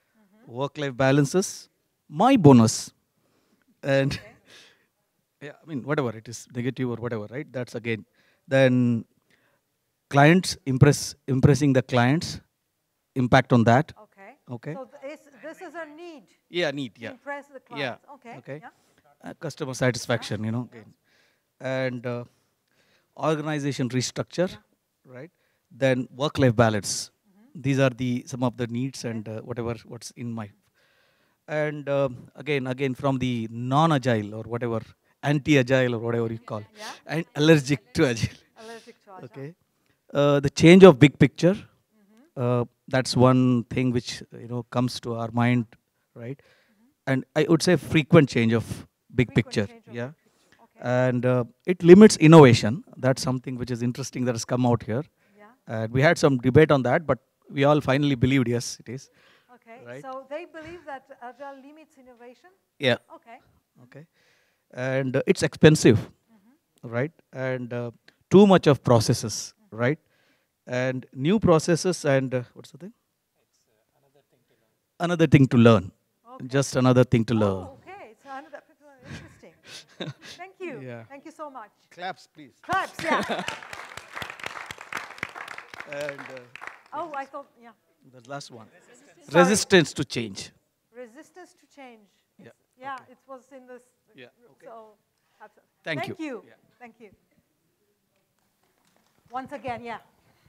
work-life balances, my bonus. And Okay. yeah, I mean, whatever it is, negative or whatever, right? That's again. Then clients, impress, impressing the clients, impact on that. Okay. Okay. So th- is, this is a need Yeah, neat, to yeah. impress the Yeah, clients. Okay. okay. Yeah. Uh, customer satisfaction, you know, again. And uh, organization restructure, Yeah. right? Then work-life balance. These are the some of the needs and uh, whatever what's in my. And um, again, again from the non-agile or whatever, anti-agile or whatever you call, Yeah. and allergic to agile. Allergic to agile. Okay. Uh, the change of big picture. Uh, that's one thing which you know comes to our mind, right? And I would say frequent change of big Frequent picture. change of Yeah. big picture. Okay. And uh, it limits innovation. That's something which is interesting that has come out here. Yeah. And we had some debate on that, but we all finally believed yes, it is. Okay. Right. So they believe that agile limits innovation. Yeah. Okay. Okay. And uh, it's expensive, right? And uh, too much of processes, right? And new processes and uh, what's the thing? Another thing to learn. Okay. Just another thing to learn. Oh, okay. It's another interesting. Thank you. Yeah. Thank you so much. Claps, please. Claps. Yeah. And uh, Oh, I thought. Yeah. the last one. Sorry. Resistance to change. Resistance to change. Yeah. It's- Yeah. It was in this. Yeah, okay. So. abso- Thank Thank you. you. Yeah. Thank you. Once again, yeah.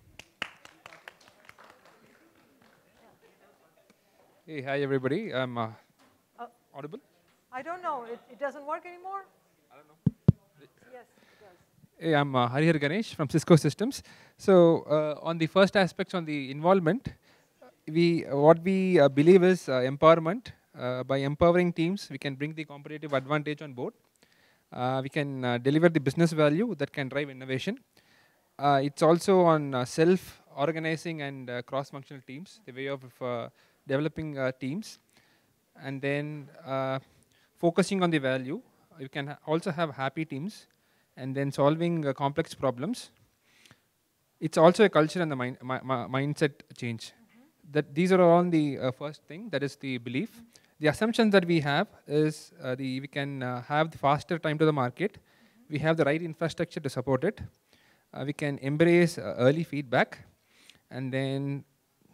Hey, hi everybody. I'm uh, Uh, audible. I don't know. It, it doesn't work anymore? I don't know. Yes, it does. Hey, I'm uh, Harihar Ganesh from Cisco Systems. So uh, on the first aspects on the involvement, we uh, what we uh, believe is uh, empowerment. Uh, by empowering teams, we can bring the competitive advantage on board. Uh, we can uh, deliver the business value that can drive innovation. Uh, it's also on uh, self-organizing and uh, cross-functional teams, the way of uh, developing uh, teams, and then uh, focusing on the value. You can ha also have happy teams, and then solving uh, complex problems. It's also a culture and the mind, mi mi mindset change. That these are all the uh, first thing. That is the belief. The assumption that we have is uh, the we can uh, have the faster time to the market. We have the right infrastructure to support it. Uh, we can embrace uh, early feedback, and then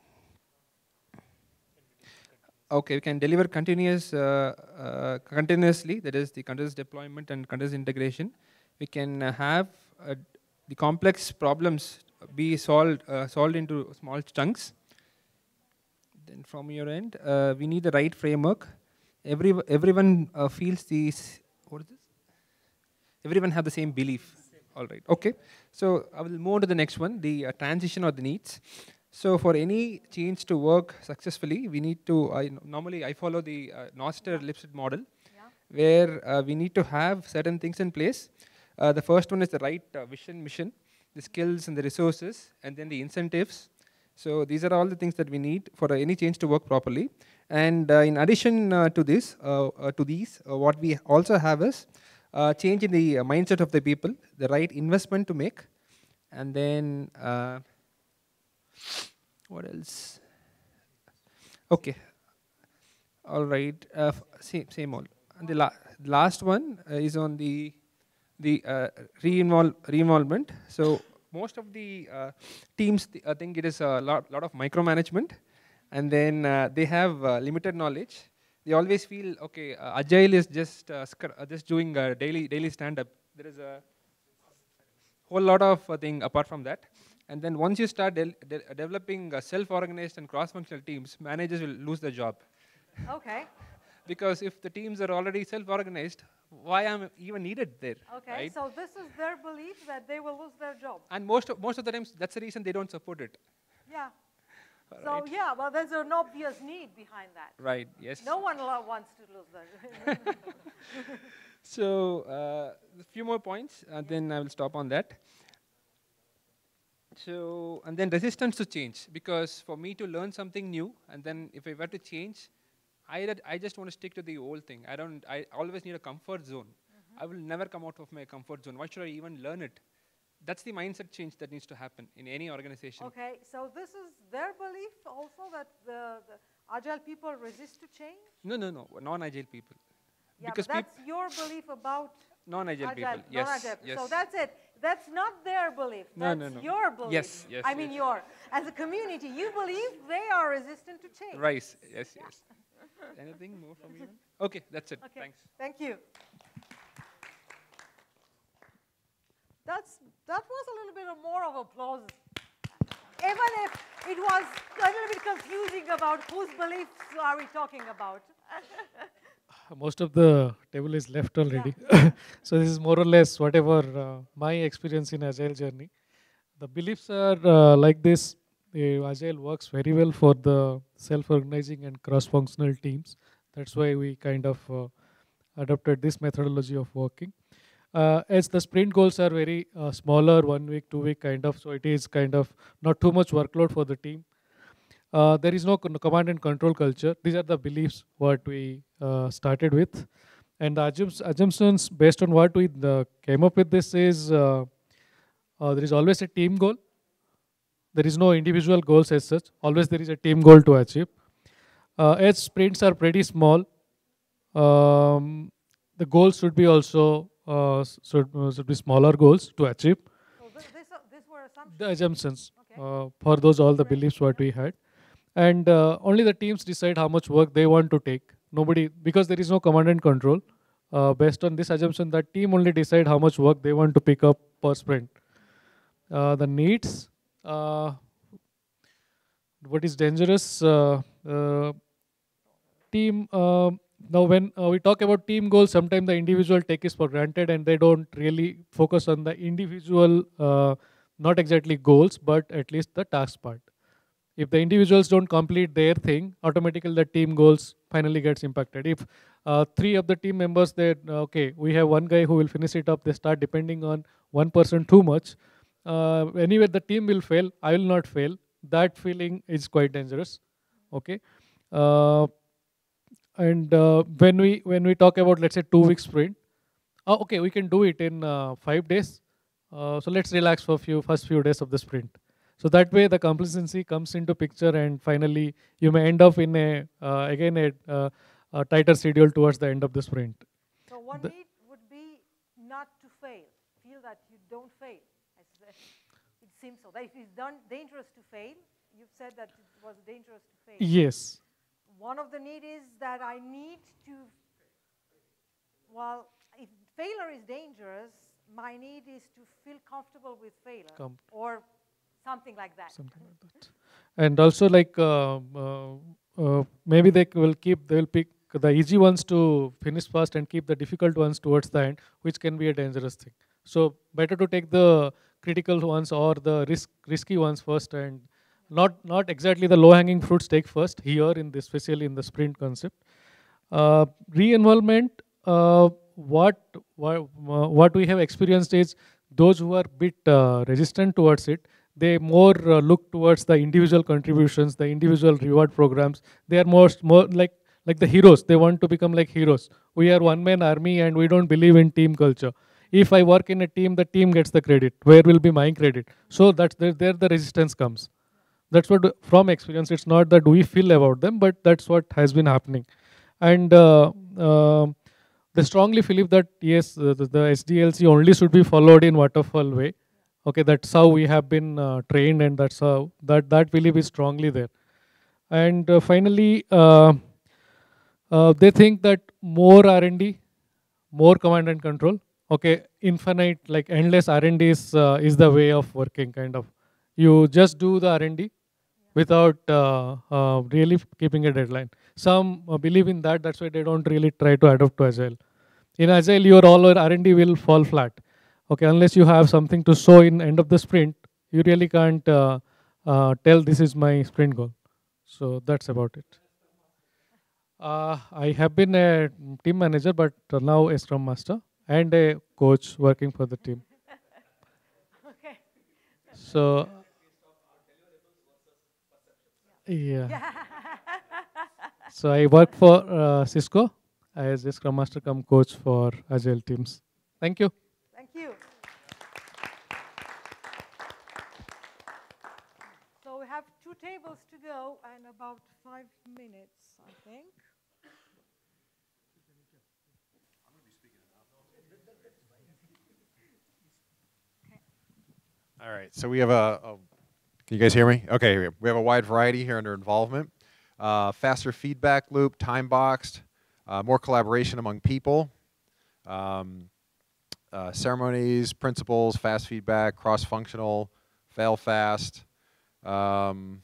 okay, we can deliver continuous, uh, uh, continuously. That is the continuous deployment and continuous integration. We can uh, have uh, the complex problems be solved uh, solved into small chunks. Then from your end, uh, we need the right framework. Every everyone uh, feels these. What is this? Everyone have the same belief. All right. Okay. So I will move on to the next one, the uh, transition or the needs. So for any change to work successfully, we need to, I, normally I follow the uh, Noster-Lipset model, Yeah. where uh, we need to have certain things in place. Uh, the first one is the right uh, vision, mission, the skills and the resources, and then the incentives. So these are all the things that we need for uh, any change to work properly. And uh, in addition uh, to this, uh, uh, to these, uh, what we also have is uh, change in the uh, mindset of the people, the right investment to make, and then uh, what else? Okay. All right. Uh, same, same all. And the la last one uh, is on the the uh, re-involve re-involvement. So most of the uh, teams, th I think it is a lot, lot of micromanagement, and then uh, they have uh, limited knowledge. They always feel okay. Uh, agile is just uh, uh, just doing uh, daily daily stand-up. There is a whole lot of uh, thing apart from that. And then once you start de de developing uh, self-organized and cross-functional teams, managers will lose their job. Okay. Because if the teams are already self-organized, why am I even needed there? Okay. Right? So this is their belief that they will lose their job. And most of, most of the times, that's the reason they don't support it. Yeah. All So right. yeah, well, there's an obvious need behind that. Right, yes. No one lo- wants to lose their. So uh, a few more points, and then I will stop on that. So, and then resistance to change, because for me to learn something new, and then if I were to change, I, that I just want to stick to the old thing. I don't, I always need a comfort zone. Mm-hmm. I will never come out of my comfort zone. Why should I even learn it? That's the mindset change that needs to happen in any organization. Okay, so this is their belief also that the, the Agile people resist to change? No, no, no, non-agile people. Yeah, Because but that's your belief about non-agile agile, people, yes, non-agile. yes. So that's it. That's not their belief. No, That's no, no. your belief. Yes, yes, I mean yes. your. As a community, you believe they are resistant to change. Right, yes, yes. Anything more from you? Okay, that's it. Okay. Thanks. Thank you. That's, that was a little bit of more of applause. Even if it was a little bit confusing about whose beliefs are we talking about. Most of the table is left already. So this is more or less whatever uh, my experience in Agile journey. The beliefs are uh, like this. The Agile works very well for the self-organizing and cross-functional teams. That's why we kind of uh, adopted this methodology of working. Uh, as the sprint goals are very uh, smaller, one week, two week kind of, so it is kind of not too much workload for the team. Uh, there is no con- command and control culture. These are the beliefs what we uh, started with. And the assumptions, assumptions based on what we uh, came up with this is uh, uh, there is always a team goal. There is no individual goals as such. Always there is a team goal to achieve. Uh, as sprints are pretty small, um, the goals should be also uh, should, uh, should be smaller goals to achieve. So this, this, uh, this were assumptions. The assumptions Okay. uh, for those all the beliefs what we had. And uh, only the teams decide how much work they want to take. Nobody, because there is no command and control. Uh, based on this assumption, that team only decide how much work they want to pick up per sprint. Uh, the needs, uh, what is dangerous? Uh, uh, team. Uh, now, when uh, we talk about team goals, sometimes the individual take is for granted, and they don't really focus on the individual, uh, not exactly goals, but at least the task part. If the individuals don't complete their thing, automatically the team goals finally gets impacted. If uh, three of the team members, they uh, okay, we have one guy who will finish it up, they start depending on one person too much. Uh, anyway, the team will fail. I will not fail. That feeling is quite dangerous. Okay, uh, and uh, when we when we talk about, let's say, two week sprint, oh, okay, we can do it in uh, five days. Uh, so let's relax for few first few days of the sprint. So that way the complacency comes into picture, and finally you may end up in a uh, again a, uh, a tighter schedule towards the end of the sprint. So one The- need would be not to fail. Feel that you don't fail. I said, it seems so. That if it's done dangerous to fail, you've said that it was dangerous to fail. Yes. One of the need is that I need to, well, if failure is dangerous, my need is to feel comfortable with failure, Com- or something like that. Something like that. And also, like uh, uh, uh, maybe they will keep they will pick the easy ones to finish fast and keep the difficult ones towards the end, which can be a dangerous thing. So better to take the critical ones or the risk risky ones first, and not not exactly the low hanging fruits take first here in this, especially in the sprint concept. Uh, re-involvement, uh, what, what what we have experienced is those who are bit uh, resistant towards it, they more uh, look towards the individual contributions, the individual reward programs. They are more more like like the heroes. They want to become like heroes. We are one man army, and we don't believe in team culture. If I work in a team, the team gets the credit. Where will be my credit? So that's there, there the resistance comes. That's what, from experience, it's not that we feel about them, but that's what has been happening. And uh, uh, they strongly believe that yes, uh, the, the S D L C only should be followed in waterfall way. Okay, that's how we have been uh, trained, and that's how that that belief is strongly there. And uh, finally, uh, uh, they think that more R and D, more command and control. Okay, infinite, like endless R and D is uh, is the way of working. Kind of, you just do the R and D without uh, uh, really keeping a deadline. Some uh, believe in that. That's why they don't really try to adopt to Agile. In Agile, your all your R and D will fall flat. Okay, unless you have something to show in end of the sprint, you really can't uh, uh, tell this is my sprint goal. So that's about it. Uh, I have been a team manager, but now a scrum master and a coach working for the team. Okay. So, yeah. So I work for uh, Cisco as a scrum master come coach for Agile teams. Thank you. Thank you. So we have two tables to go, and and about five minutes, I think. All right, so we have a, a, can you guys hear me? Okay, we have a wide variety here under involvement. Uh, faster feedback loop, time boxed, uh, more collaboration among people, um, uh, ceremonies, principles, fast feedback, cross-functional, fail fast, um,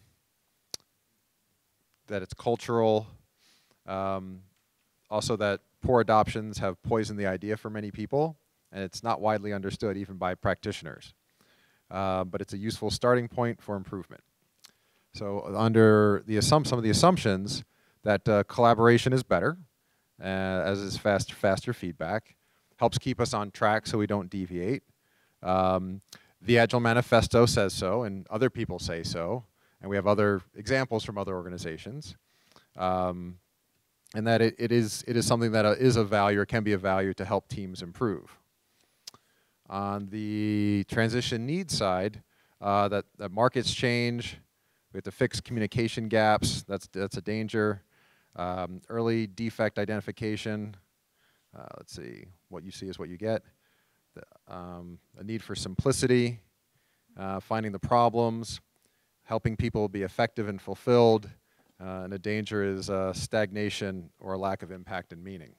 that it's cultural, um, also that poor adoptions have poisoned the idea for many people, and it's not widely understood even by practitioners. Uh, but it's a useful starting point for improvement. So under the assump some of the assumptions that uh, collaboration is better, uh, as is fast, faster feedback, helps keep us on track so we don't deviate. Um, the Agile Manifesto says so, and other people say so, and we have other examples from other organizations. Um, and that it, it, is, it is something that uh, is of value or can be of value to help teams improve. On the transition needs side, uh, that, that markets change, we have to fix communication gaps, that's, that's a danger. Um, early defect identification, uh, let's see, what you see is what you get. The, um, a need for simplicity, uh, finding the problems, helping people be effective and fulfilled, uh, and a danger is uh, stagnation or a lack of impact and meaning.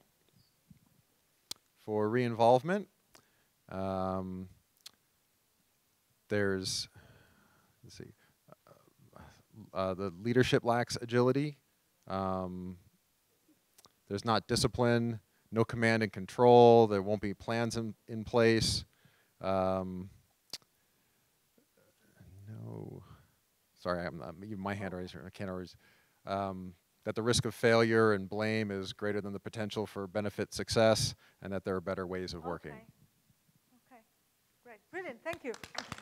For re-involvement, Um, there's, let's see, uh, uh, the leadership lacks agility. Um, there's not discipline, no command and control. There won't be plans in, in place. Um, no, sorry, I'm, I'm, my hand raised. I can't always. Um, that the risk of failure and blame is greater than the potential for benefit success, and that there are better ways of working. Okay. Great, brilliant, thank you.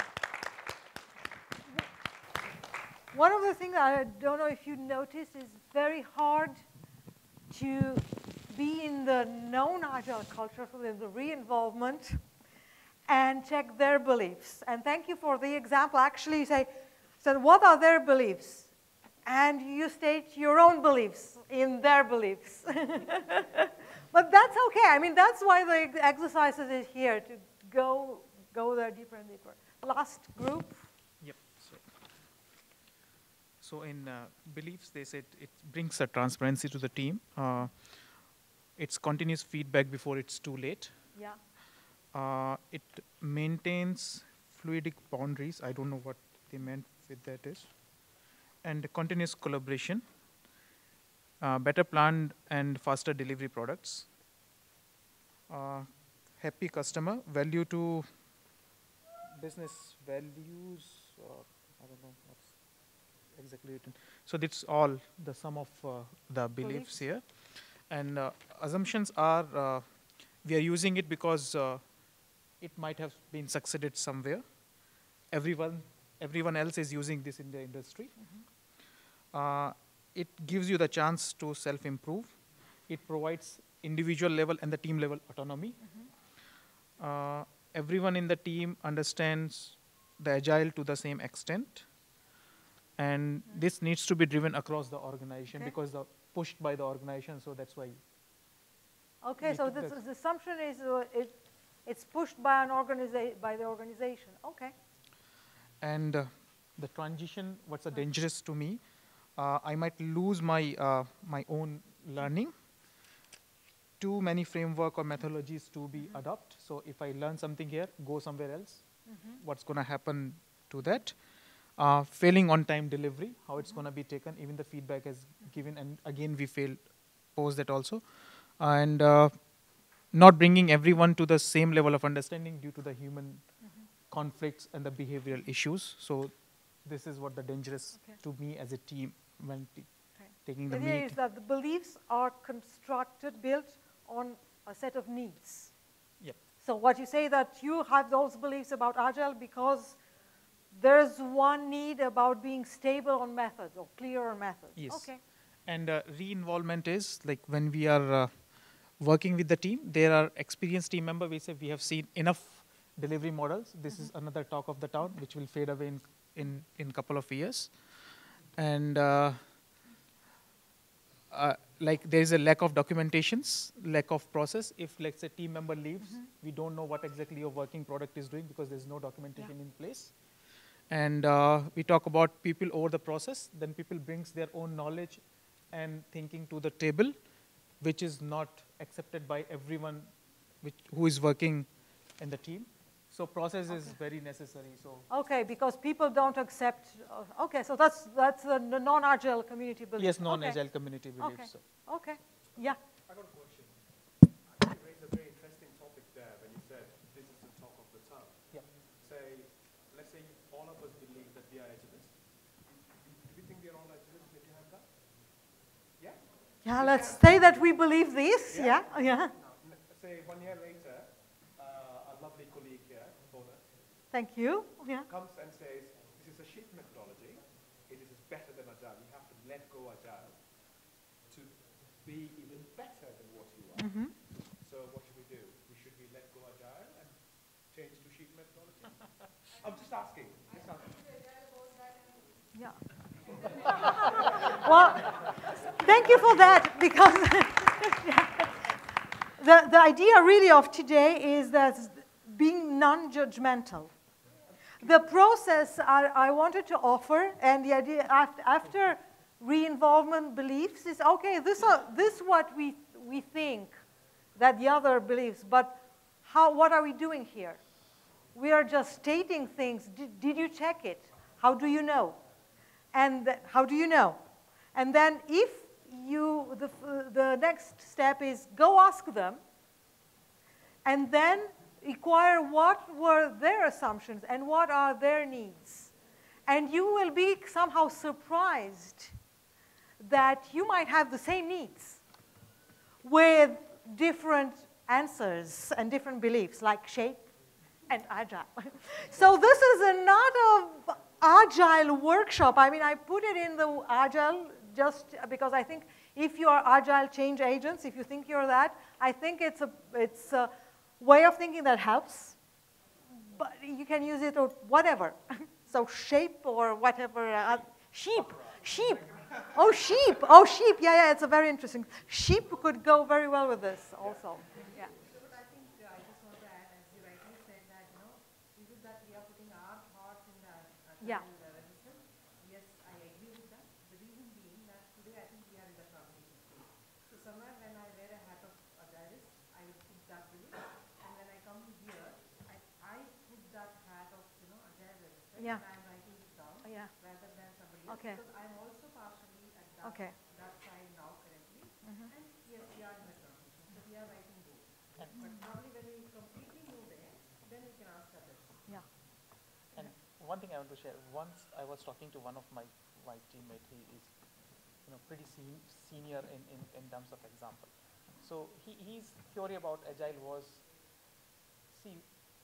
One of the things I don't know if you noticed is very hard to be in the known Agile culture, so there's the re-involvement, and check their beliefs. And thank you for the example. Actually, you say, so what are their beliefs? And you state your own beliefs in their beliefs. But that's okay. I mean, that's why the exercises is here, to go go there deeper and deeper. Last group. Yep. So, so in uh, beliefs, they said it brings a transparency to the team. Uh, it's continuous feedback before it's too late. Yeah. Uh, it maintains fluidic boundaries. I don't know what they meant with that is. And continuous collaboration. Uh, better planned and faster delivery products. Uh, happy customer, value to business values, or I don't know what's exactly written. So that's all the sum of uh, the beliefs, beliefs here. And uh, assumptions are, uh, we are using it because uh, it might have been succeeded somewhere. Everyone, everyone else is using this in the industry. Mm-hmm. uh, it gives you the chance to self-improve. It provides individual level and the team level autonomy. Mm-hmm. uh, Everyone in the team understands the agile to the same extent, and mm-hmm. this needs to be driven across the organization, okay. because the pushed by the organization, so that's why. Okay, so this, the assumption is uh, it, it's pushed by an organiza by the organization. Okay. And uh, the transition, what's uh, dangerous to me, uh, I might lose my uh, my own learning. Too many framework or methodologies to be mm-hmm. adopted. So if I learn something here, go somewhere else, mm-hmm. what's going to happen to that? Uh, failing on time delivery, how mm-hmm. it's going to be taken, even the feedback is mm-hmm. given, and again we fail, pose that also. And uh, not bringing everyone to the same level of understanding due to the human mm-hmm. conflicts and the behavioral issues. So this is what the dangerous okay. to me as a team when okay. taking the, the idea is that the beliefs are constructed, built on a set of needs. Yep. So what you say that you have those beliefs about Agile because there's one need about being stable on methods or clear on methods. Yes. Okay. And uh, re-involvement is like when we are uh, working with the team, there are experienced team members. We say we have seen enough delivery models. This mm-hmm. is another talk of the town, which will fade away in in in couple of years. And uh, uh, like there is a lack of documentations, lack of process. If let's say team member leaves, mm-hmm. we don't know what exactly your working product is doing because there's no documentation yeah. in place. And uh, we talk about people over the process, then people brings their own knowledge and thinking to the table, which is not accepted by everyone which, who is working in the team. So process okay. is very necessary. So okay, because people don't accept. Uh, okay, so that's that's the non-agile community belief. Yes, non-agile okay. community belief. Okay. So. Okay. Yeah. I got a question. I think you raised a very interesting topic there when you said this is the talk of the town. Yeah. Say, let's say all of us believe that we are agilists. Do we think we are all agilists? Maybe you have that? Yeah. Yeah. Let's say that we believe this. Yeah. Yeah. yeah. No, say one year later, uh, a lovely colleague here, Oana, thank you. Yeah. comes and says, this is a sheep methodology. It is better than agile. You have to let go agile to be even better than what you are. Mm-hmm. So what should we do? We should we let go agile and change to sheep methodology? I'm just asking. Just asking. Yeah. Well, thank you for that, because the, the idea really of today is that being non-judgmental. The process I, I wanted to offer, and the idea after, after re-involvement beliefs is, okay, this is this what we, we think that the other believes, but how, what are we doing here? We are just stating things. Did, did you check it? How do you know? And how do you know? And then if you, the, the next step is go ask them, and then inquire what were their assumptions and what are their needs. And you will be somehow surprised that you might have the same needs with different answers and different beliefs, like shape and agile. So this is another agile workshop. I mean, I put it in the agile just because I think if you are agile change agents, if you think you're that, I think it's a, it's a way of thinking that helps, but you can use it or whatever. So shape or whatever, uh, sheep, sheep. Oh, sheep, oh, sheep, yeah, yeah, it's a very interesting. Sheep could go very well with this also, yeah. But I think uh, I just want to add, as you rightly said, that, you know, is it that we are putting our thoughts in the agile yeah. register? Yes, I agree with that. The reason being that today I think we are in the transition stage. So somewhere when I wear a hat of agilist, I would put that belief, and when I come here, I, I put that hat of, you know, agile register, yeah. and I'm writing it down, yeah. rather than somebody else, okay. because I'm also partially at that, okay. that side now currently, mm-hmm. and yes, we are in the transition, so we are writing both. But probably when we completely move there, then we can ask others. Yeah. And one thing I want to share, once I was talking to one of my, my teammate, he is, you know, pretty sen senior in, in, in terms of example. So he, his theory about agile was, see,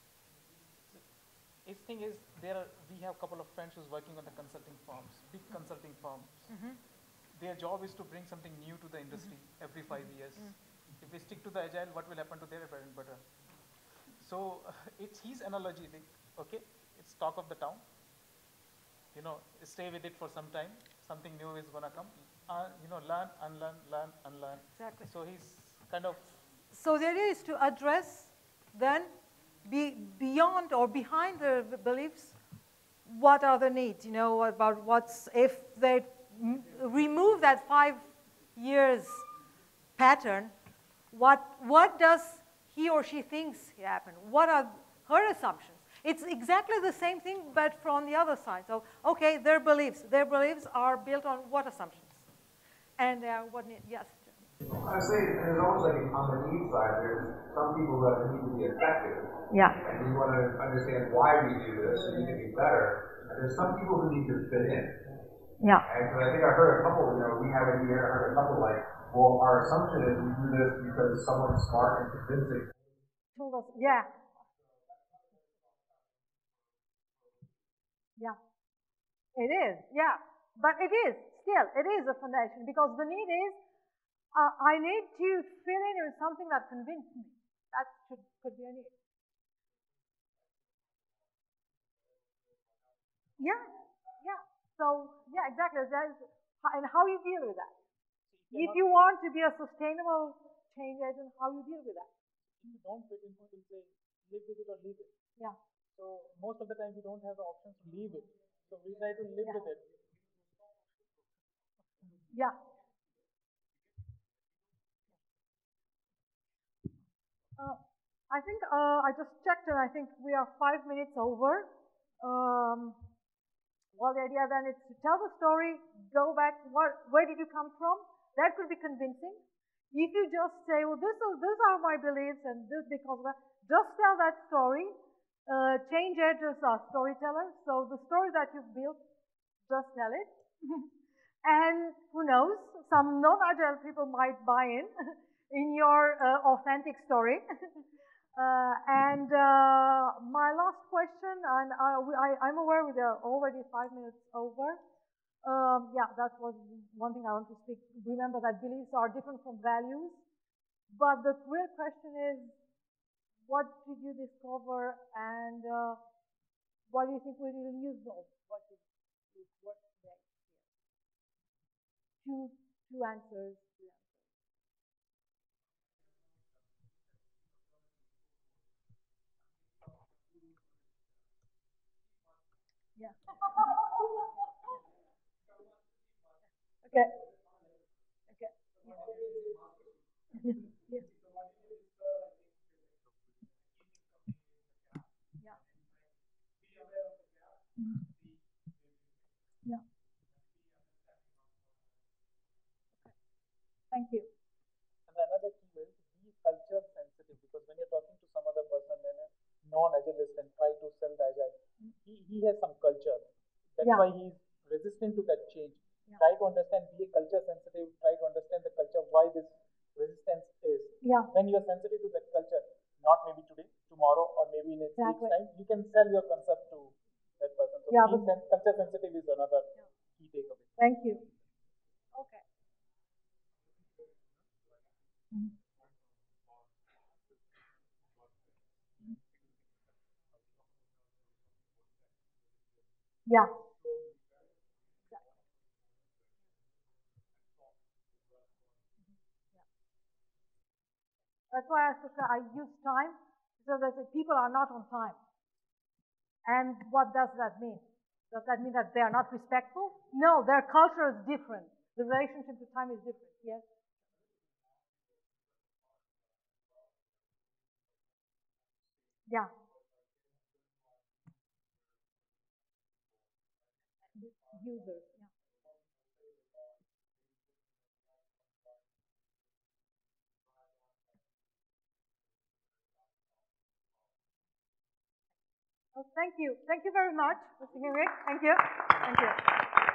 his thing is, there are, we have a couple of friends who's working on the consulting firms, big consulting firms. Mm-hmm. Their job is to bring something new to the industry mm-hmm. every five years. Mm-hmm. If we stick to the agile, what will happen to their bread and butter? So uh, it's his analogy, like, okay, it's talk of the town. You know, stay with it for some time. Something new is gonna come. Uh, you know, learn, unlearn, learn, unlearn. Exactly. So he's kind of. So the idea is to address then be beyond or behind the beliefs, what are the needs, you know, about what's, if they m remove that five years pattern, what, what does he or she thinks happen? What are her assumptions? It's exactly the same thing, but from the other side. So, okay, their beliefs, their beliefs are built on what assumptions? And uh, what need, yes? I say there's almost like on the need side, there's some people that need to be effective. Yeah. And you want to understand why we do this so you can be better. And there's some people who need to fit in. Yeah. And because I think I heard a couple, you know, we have it here, I heard a couple like, well, our assumption is we do this because someone's smart and convincing. Yeah. Yeah. It is, yeah. But it is, still, it is a foundation because the need is, uh, I need to fill in with something that convinced me. That should, could be a need. Yeah, yeah. So, yeah, exactly. That is, and how you deal with that. If you want to be a sustainable change agent, how you deal with that? You don't fit in, people say, live with it or leave it. Yeah. So most of the time we don't have the option to leave it. So we try to live Yeah. with it. Yeah. Uh, I think uh, I just checked and I think we are five minutes over. Um, well, the idea then is to tell the story, go back, what, where did you come from? That could be convincing. If you just say, well, this is, these are my beliefs and this because of that, just tell that story. Uh, change agents are storytellers, so the story that you've built, just tell it. And who knows, some non-agile people might buy in in your uh, authentic story. uh, and uh, my last question, and I, I, I'm aware we are already five minutes over. Um, yeah, that was one thing I want to speak. Remember that beliefs are different from values. But the real question is, what did you discover and uh, what do you think will be useful? What is what next? Two, two answers. Two answers. Yeah. Okay. Okay. Yeah. Yeah. Yeah. Mhm. Yeah. Thank you. And another key is be culture sensitive, because when you're talking to some other person and a non-agilist and try to sell the agile, he, he has some culture. That's Yeah. why he's resistant to that change. Yeah. Try to understand, be a culture sensitive, try to understand the culture, why this resistance is. Yeah. When you're sensitive to that culture, not maybe today, tomorrow, or maybe in a Exactly. week's time, you can sell your concept to that person. So Yeah, being but- sen- culture sensitive is another key takeaway. Thank you. Okay. Mhm. Yeah. That's why I said I use time so that the people are not on time. And what does that mean? Does that mean that they are not respectful? No, their culture is different. The relationship to time is different. Yes. Yeah. Users. Yeah. Oh, thank you. Thank you very much, Mister Henrik. Thank you. Thank you.